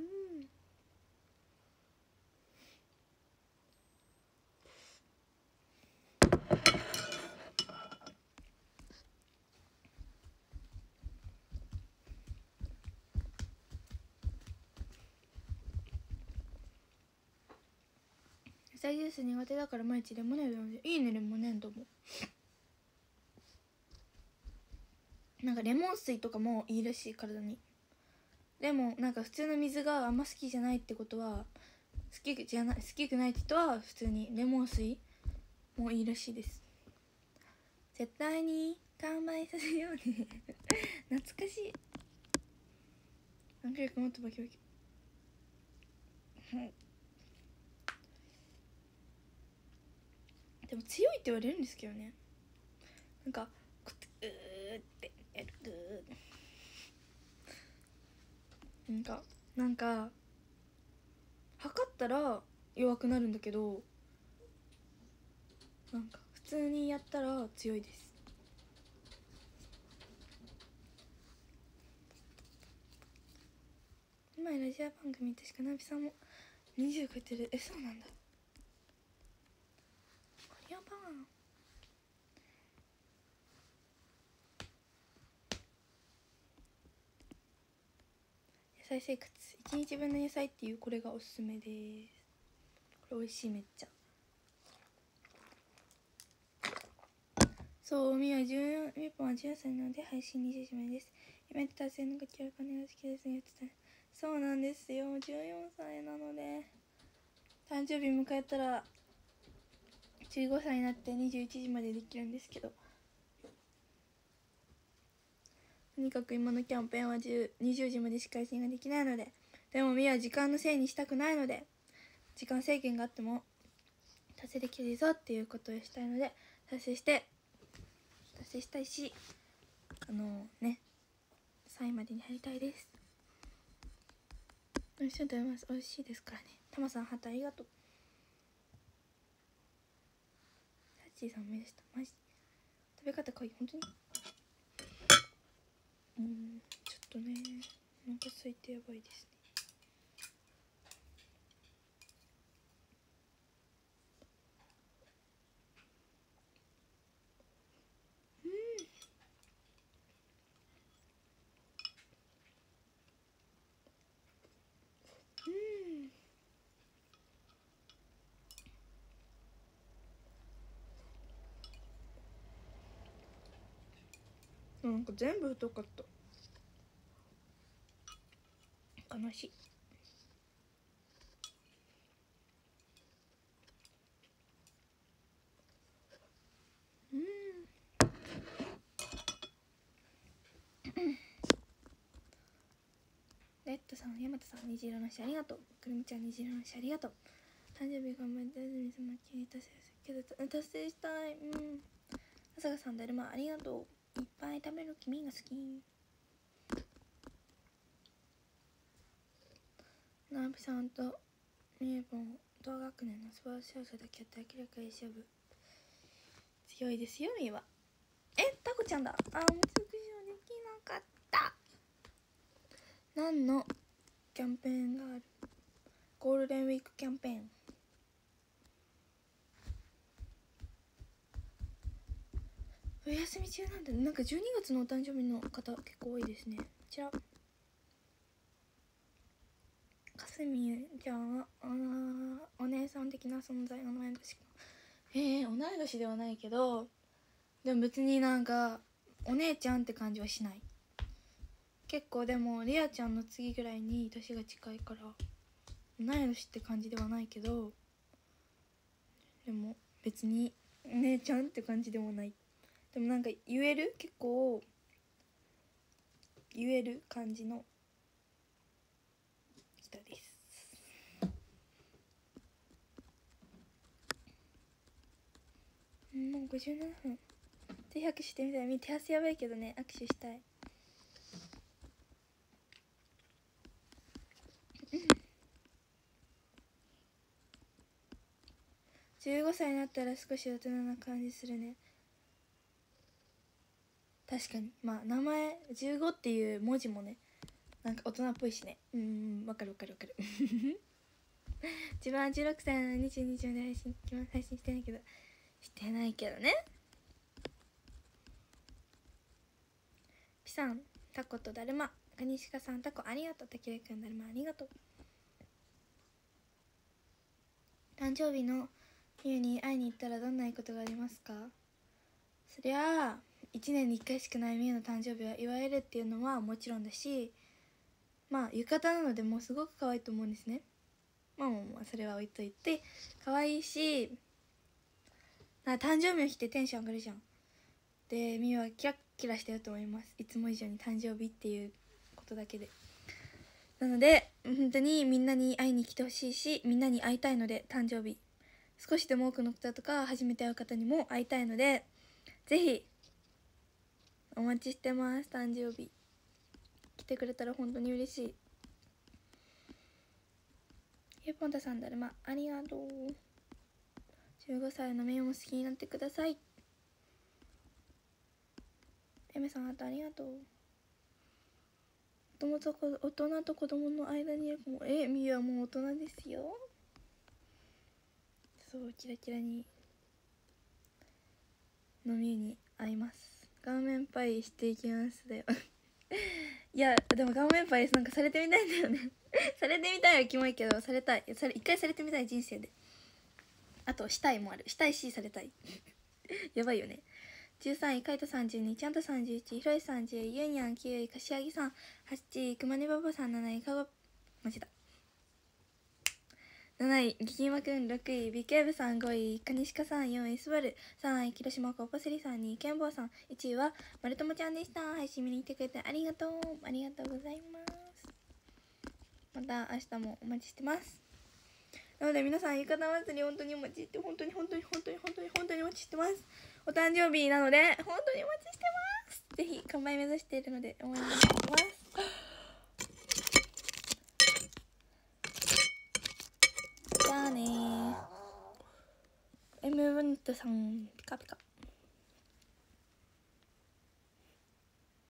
野菜ジュース苦手だから毎日レモネード飲んで。いいね、レモネードも。なんかレモン水とかもいいらしい、体に。でもなんか普通の水があんま好きじゃないってことは、好きじゃない好きくないって人は普通にレモン水もいいらしいです。絶対に完売させようね懐かしい。何回かもっとバキバキでも強いって言われるんですけどね。なんかこうやってうーってやる。なんかなんか測ったら弱くなるんだけど、なんか普通にやったら強いです。今ラジオ番組確かなびさんもにじゅう超えてる。え、そうなんだ。やばー。野菜生活いちにちぶんの野菜っていうこれがおすすめです。これ美味しい。めっちゃ。そう、みはじゅうよん、みぽんはじゅうよんさいなので配信にじゅうじまでです。イベント達成のご協力お願いしますね。そうなんですよ、じゅうよんさいなので誕生日迎えたらじゅうごさいになってにじゅういちじまでできるんですけど、とにかく今のキャンペーンはにじゅうじまでしか配信ができないので、でもみは時間のせいにしたくないので、時間制限があっても達成できるぞっていうことをしたいので、達成して達成したいし、あのねさんいまでに入りたいです。美味しいと思います。美味しいですからね。たまさんハートありがとう。タッチーさん目でした。マジ食べ方かわいい。本当にうん、ちょっとねお腹空いてやばいですね。うん、なんか全部太かった。悲しい。うんレッドさん、ヤマトさん、虹色の星ありがとう。くるみちゃん、虹色の星ありがとう。誕生日頑張って安住様気に達成けど達成したい。うん。朝香さん、だるまありがとう。いっぱい食べる君が好き。ナーブさんとミエボン同学年の素晴らしい少女だけあって明らかに勝負強いですよ。ミエはえタコちゃんだ。あーもう直上できなかった。何のキャンペーンがある？ゴールデンウィークキャンペーン。お休み中なんだ。なんかじゅうにがつのお誕生日の方結構多いですね。こちらかすみちゃんはあお姉さん的な存在。同い年か。えー、同い年ではないけどでも別になんかお姉ちゃんって感じはしない。結構でもリアちゃんの次ぐらいに年が近いから同い年って感じではないけどでも別にお姉ちゃんって感じでもない。でもなんか言える結構言える感じの人です。もうごじゅうななふん。手拍手してみたい。手汗やばいけどね、握手したい。じゅうごさいになったら少し大人な感じするね。確かに。まあ名前じゅうごっていう文字もねなんか大人っぽいしね。うん、わかるわかるわかる自分はじゅうろくさいのにじゅうにじで配信配信してないけどしてないけどね。ピさん、タコとだるま、カニシカさん、タコありがとう。たきらくん、だるまありがとう。誕生日のミュウに会いに行ったらどんないいことがありますか？そりゃあいちねんにいっかいしかないミュウの誕生日は祝えるっていうのはもちろんだし、まあ浴衣なのでもうすごく可愛いと思うんですね。まあまあまあそれは置いといて可愛いし、なんか誕生日の日ってテンション上がるじゃん。でミュウはキラッキラしてると思います。いつも以上に誕生日っていうことだけで。なので本当にみんなに会いに来てほしいし、みんなに会いたいので、誕生日少しでも多くの方とか初めて会う方にも会いたいので、ぜひお待ちしてます。誕生日来てくれたら本当に嬉しい。ゆぽんたさん、だるまありがとう。じゅうごさいのメイも好きになってください。エメさん、あとありがとう。大人と子供の間にいる子も、えみゆはもう大人ですよ。そう、キラキラにのみゆに会います。顔面パイしていきますだよいやでも顔面パイなんかされてみたいんだよねされてみたいはキモいけど、されたい。され一回されてみたい、人生で。あとしたいもある。したいしされたいやばいよね。じゅうさんいカイトさんじゅうに、ちゃんとさんじゅういち、ひろいさんじゅう、ゆんやんきゅうい、かしあぎさんはちい、くまねばばさんなない、かごマジだなない、ぎきまくんろくい、ビケーブさんごい、かにしかさんよんい、すばるさんい、広島コーパセリさんにい、けんぼうさんいちいはまるともちゃんでした。配信見に来てくれてありがとう。ありがとうございます。また明日もお待ちしてます。なので皆さん、浴衣祭り本当にお待ちして、本当に本当に本当に本当に本当にお待ちしてます。お誕生日なので本当にお待ちしてます。ぜひ完売目指しているので応援お願いします。じゃあねー。エムブントさん、ピカピカ。